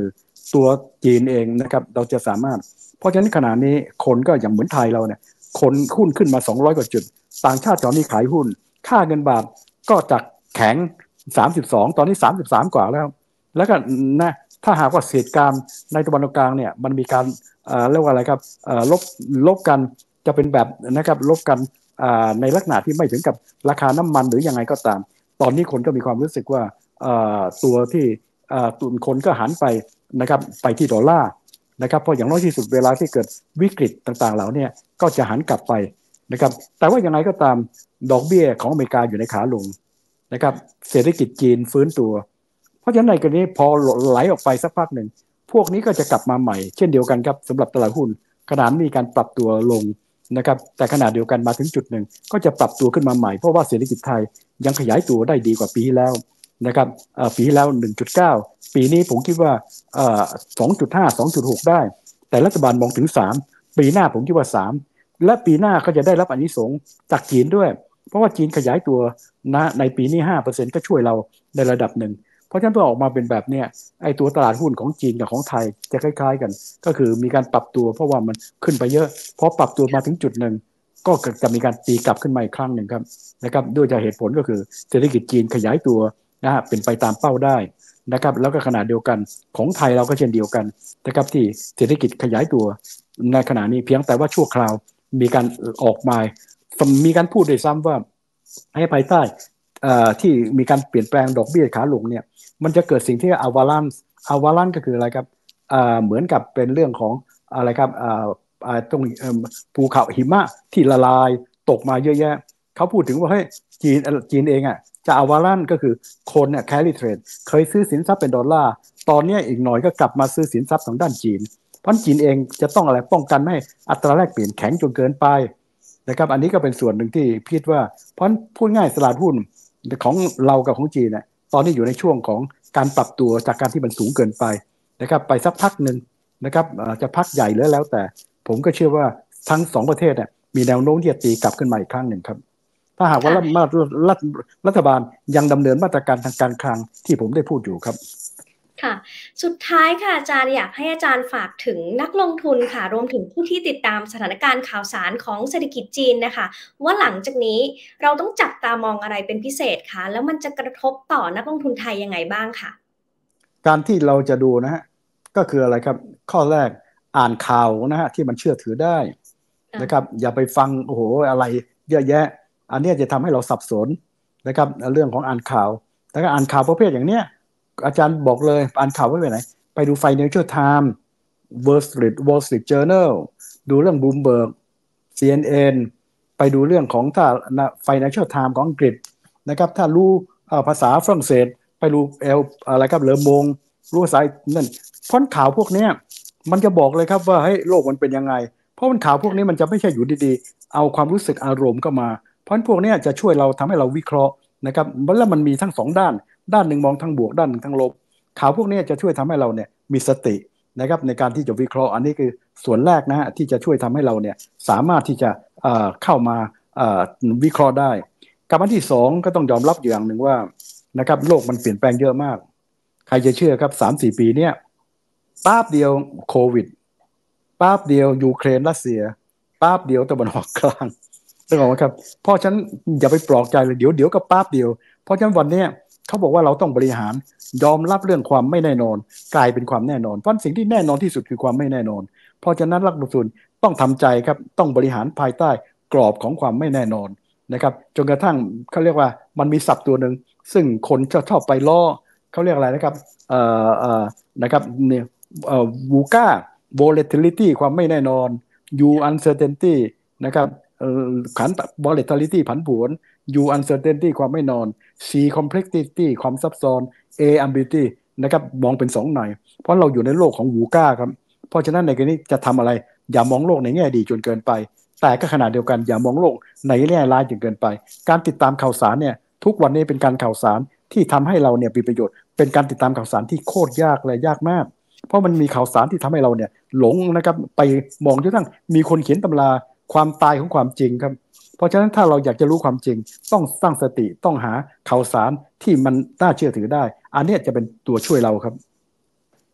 ตัวจีนเองนะครับเราจะสามารถเพราะฉะนั้นขณะนี้คนก็อย่างเหมือนไทยเราเนี่ยคนหุ้นขึ้นมาสองร้อยกว่าจุดต่างชาติตอนนี้ขายหุ้นค่าเงินบาทก็จากแข็งสามสิบสองตอนนี้สามสิบสามกว่าแล้วแล้วก็นะถ้าหากว่าเหตุการณ์ในตะวันออกกลางเนี่ยมันมีการเอ่อเรียกว่าอะไรครับเอ่อลบลบกันจะเป็นแบบนะครับลบกันอ่าในลักษณะที่ไม่ถึงกับราคาน้ำมันหรือยังไงก็ตามตอนนี้คนก็มีความรู้สึกว่าเอ่อตัวที่เอ่อตุนคนก็หันไปนะครับไปที่ดอลลาร์นะครับเพราะอย่างน้อยที่สุดเวลาที่เกิดวิกฤตต่างๆเหล่านี้ก็จะหันกลับไปนะครับแต่ว่ายังไงก็ตามดอกเบี้ยของอเมริกาอยู่ในขาลงนะครับเศรษฐกิจจีนฟื้นตัวเพราะฉะนั้นในกรณีพอไหลออกไปสักพักหนึ่งพวกนี้ก็จะกลับมาใหม่เช่นเดียวกันครับสำหรับตลาดหุ้นขณะมีการปรับตัวลงนะครับแต่ขณะเดียวกันมาถึงจุดหนึ่งก็จะปรับตัวขึ้นมาใหม่เพราะว่าเศรษฐกิจไทยยังขยายตัวได้ดีกว่าปีที่แล้วนะครับปีที่แล้ว หนึ่งจุดเก้า ปีนี้ผมคิดว่า สองจุดห้า สองจุดหก ได้แต่รัฐบาลมองถึงสามปีหน้าผมคิดว่าสามและปีหน้าก็จะได้รับอานิสงส์จากจีนด้วยเพราะว่าจีนขยายตัวนะในปีนี้ ห้าเปอร์เซ็นต์ ก็ช่วยเราในระดับหนึ่งเพราะฉะนั้นพอออกมาเป็นแบบเนี้ยไอ้ตัวตลาดหุ้นของจีนกับของไทยจะคล้ายๆกันก็คือมีการปรับตัวเพราะว่ามันขึ้นไปเยอะพอปรับตัวมาถึงจุดหนึ่งก็จะมีการตีกลับขึ้นมาอีกครั้งหนึ่งครับนะครับด้วยจากเหตุผลก็คือเศรษฐกิจจีนขยายตัวนะฮะเป็นไปตามเป้าได้นะครับแล้วก็ขณะเดียวกันของไทยเราก็เช่นเดียวกันนะครับที่เศรษฐกิจขยายตัวในขณะนี้เพียงแต่ว่าชั่วคราวมีการออกมามีการพูดด้วยซ้ำว่าให้ภายใต้ที่มีการเปลี่ยนแปลงดอกเบี้ยขาลงเนี่ยมันจะเกิดสิ่งที่อาวาลันส์อาวาลันก็คืออะไรครับเหมือนกับเป็นเรื่องของอะไรครับตรงภูเขาหิมะที่ละลายตกมาเยอะแยะเขาพูดถึงว่าเฮ้ยจีนจีนเองอ่ะจะอาวาลันก็คือคนเนี่ยแคริเทรดเคยซื้อสินทรัพย์เป็นดอลลาร์ตอนนี้อีกหน่อยก็กลับมาซื้อสินทรัพย์ทางด้านจีนเพราะจีนเองจะต้องอะไรป้องกันไม่ให้อัตราแลกเปลี่ยนแข็งจนเกินไปนะครับอันนี้ก็เป็นส่วนหนึ่งที่คิดว่าเพราะพูดง่ายตลาดหุ้นของเรากับของจีนเนี่ยตอนนี้อยู่ในช่วงของการปรับตัวจากการที่มันสูงเกินไปนะครับไปสักพักหนึ่งนะครับจะพักใหญ่แล้วแล้วแต่ผมก็เชื่อว่าทั้งสองประเทศเนี่ยมีแนวโน้มที่จะตีกลับขึ้นมาอีกครั้งหนึ่งครับถ้าหากว่ารัฐรัฐรัฐบาลยังดำเนินมาตรการทางการคลังที่ผมได้พูดอยู่ครับค่ะสุดท้ายค่ะอาจารย์อยากให้อาจารย์ฝากถึงนักลงทุนค่ะรวมถึงผู้ที่ติดตามสถานการณ์ข่าวสารของเศรษฐกิจจีนนะคะว่าหลังจากนี้เราต้องจับตามองอะไรเป็นพิเศษคะแล้วมันจะกระทบต่อนักลงทุนไทยยังไงบ้างค่ะการที่เราจะดูนะฮะก็คืออะไรครับข้อแรกอ่านข่าวนะฮะที่มันเชื่อถือได้นะครับอย่าไปฟังโอ้โหอะไรเยอะแยะอันนี้จะทำให้เราสับสนนะครับเรื่องของอ่านข่าวแต่ก็อ่านข่าวประเภทอย่างเนี้ยอาจารย์บอกเลยอ่านข่าวประเภทไหนไปดู Financial Times Wall Street Wall Street Journal ดูเรื่อง Bloomberg ซี เอ็น เอ็น ไปดูเรื่องของถ้า Financial Times ของอังกฤษนะครับถ้ารู้ภาษาฝรั่งเศสไปดูเอลอะไรครับเลอมงรู้ภาษานั่นเพราะข่าวพวกนี้มันจะบอกเลยครับว่าเฮ้ยโลกมันเป็นยังไงเพราะมันข่าวพวกนี้มันจะไม่ใช่อยู่ดีๆเอาความรู้สึกอารมณ์เข้ามาเพราะพวกนี้จะช่วยเราทำให้เราวิเคราะห์นะครับแล้วมันมีทั้งสองด้านด้านหนึ่งมองทั้งบวกด้านหนึ่งทั้งลบข่าวพวกนี้จะช่วยทำให้เราเนี่ยมีสตินะครับในการที่จะวิเคราะห์อันนี้คือส่วนแรกนะฮะที่จะช่วยทำให้เราเนี่ยสามารถที่จะเข้ามาวิเคราะห์ได้กับอันที่สองก็ต้องยอมรับอย่างหนึ่งว่านะครับโลกมันเปลี่ยนแปลงเยอะมากใครจะเชื่อครับ สามสี่ ปีเนี่ยป๊าบเดียวโควิดป๊าบเดียวยูเครนรัสเซียป๊าบเดียวตะวันออกกลางนึกออกไหมครับเพราะฉะนั้นอย่าไปปลอกใจเลยเดี๋ยวเดี๋ยวก็ป๊าบเดียวเพราะฉะนั้นวันนี้เขาบอกว่าเราต้องบริหารยอมรับเรื่องความไม่แน่นอนกลายเป็นความแน่นอนเพราะสิ่งที่แน่นอนที่สุดคือความไม่แน่นอนเพราะฉะนั้นนักลงทุนต้องทำใจครับต้องบริหารภายใต้กรอบของความไม่แน่นอนนะครับจนกระทั่งเขาเรียกว่ามันมีศัพท์ตัวหนึ่งซึ่งคนชอบชอบไปล้อเขาเรียกอะไรนะครับเอ่อเอ่อนะครับเนี่ยเอ่อวูก้า volatility ความไม่แน่นอน U uncertainty นะครับเอ่อขัน volatility ผันผวน U uncertainty ความไม่นอน C complexity ความซับซ้อน A ambiguity นะครับมองเป็นสองหน่อยเพราะเราอยู่ในโลกของวูก้าครับเพราะฉะนั้นในกรณีจะทำอะไรอย่ามองโลกในแง่ดีจนเกินไปแต่ก็ขนาดเดียวกันอย่ามองโลกในแง่ร้ายจนเกินไปการติดตามข่าวสารเนี่ยทุกวันนี้เป็นการข่าวสารที่ทำให้เราเนี่ยมีประโยชน์เป็นการติดตามข่าวสารที่โคตรยากและยากมากเพราะมันมีข่าวสารที่ทำให้เราเนี่ยหลงนะครับไปมองจนกระทั่งมีคนเขียนตำราความตายของความจริงครับเพราะฉะนั้นถ้าเราอยากจะรู้ความจริงต้องตั้งสติต้องหาข่าวสารที่มันน่าเชื่อถือได้อันนี้จะเป็นตัวช่วยเราครับ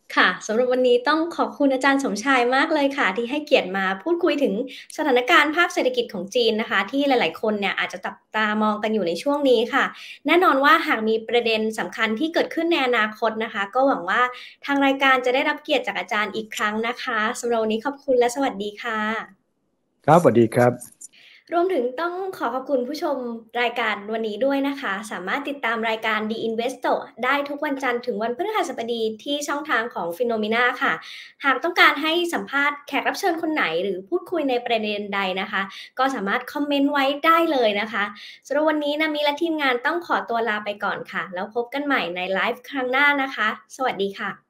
ค่ะสำหรับวันนี้ต้องขอบคุณอาจารย์สมชายมากเลยค่ะที่ให้เกียรติมาพูดคุยถึงสถานการณ์ภาคเศรษฐกิจของจีนนะคะที่หลายๆคนเนี่ยอาจจะจับตามองกันอยู่ในช่วงนี้ค่ะแน่นอนว่าหากมีประเด็นสำคัญที่เกิดขึ้นในอนาคตนะคะก็หวังว่าทางรายการจะได้รับเกียรติจากอาจารย์อีกครั้งนะคะสำหรับวันนี้ขอบคุณและสวัสดีค่ะครับสวัสดีครับรวมถึงต้องขอขอบคุณผู้ชมรายการวันนี้ด้วยนะคะสามารถติดตามรายการ The Investor ได้ทุกวันจันทร์ถึงวันพฤหัสบดีที่ช่องทางของ Phenomena ค่ะหากต้องการให้สัมภาษณ์แขกรับเชิญคนไหนหรือพูดคุยในประเด็นใดนะคะก็สามารถคอมเมนต์ไว้ได้เลยนะคะสำหรับวันนี้นามิและทีมงานต้องขอตัวลาไปก่อนค่ะแล้วพบกันใหม่ในไลฟ์ครั้งหน้านะคะสวัสดีค่ะ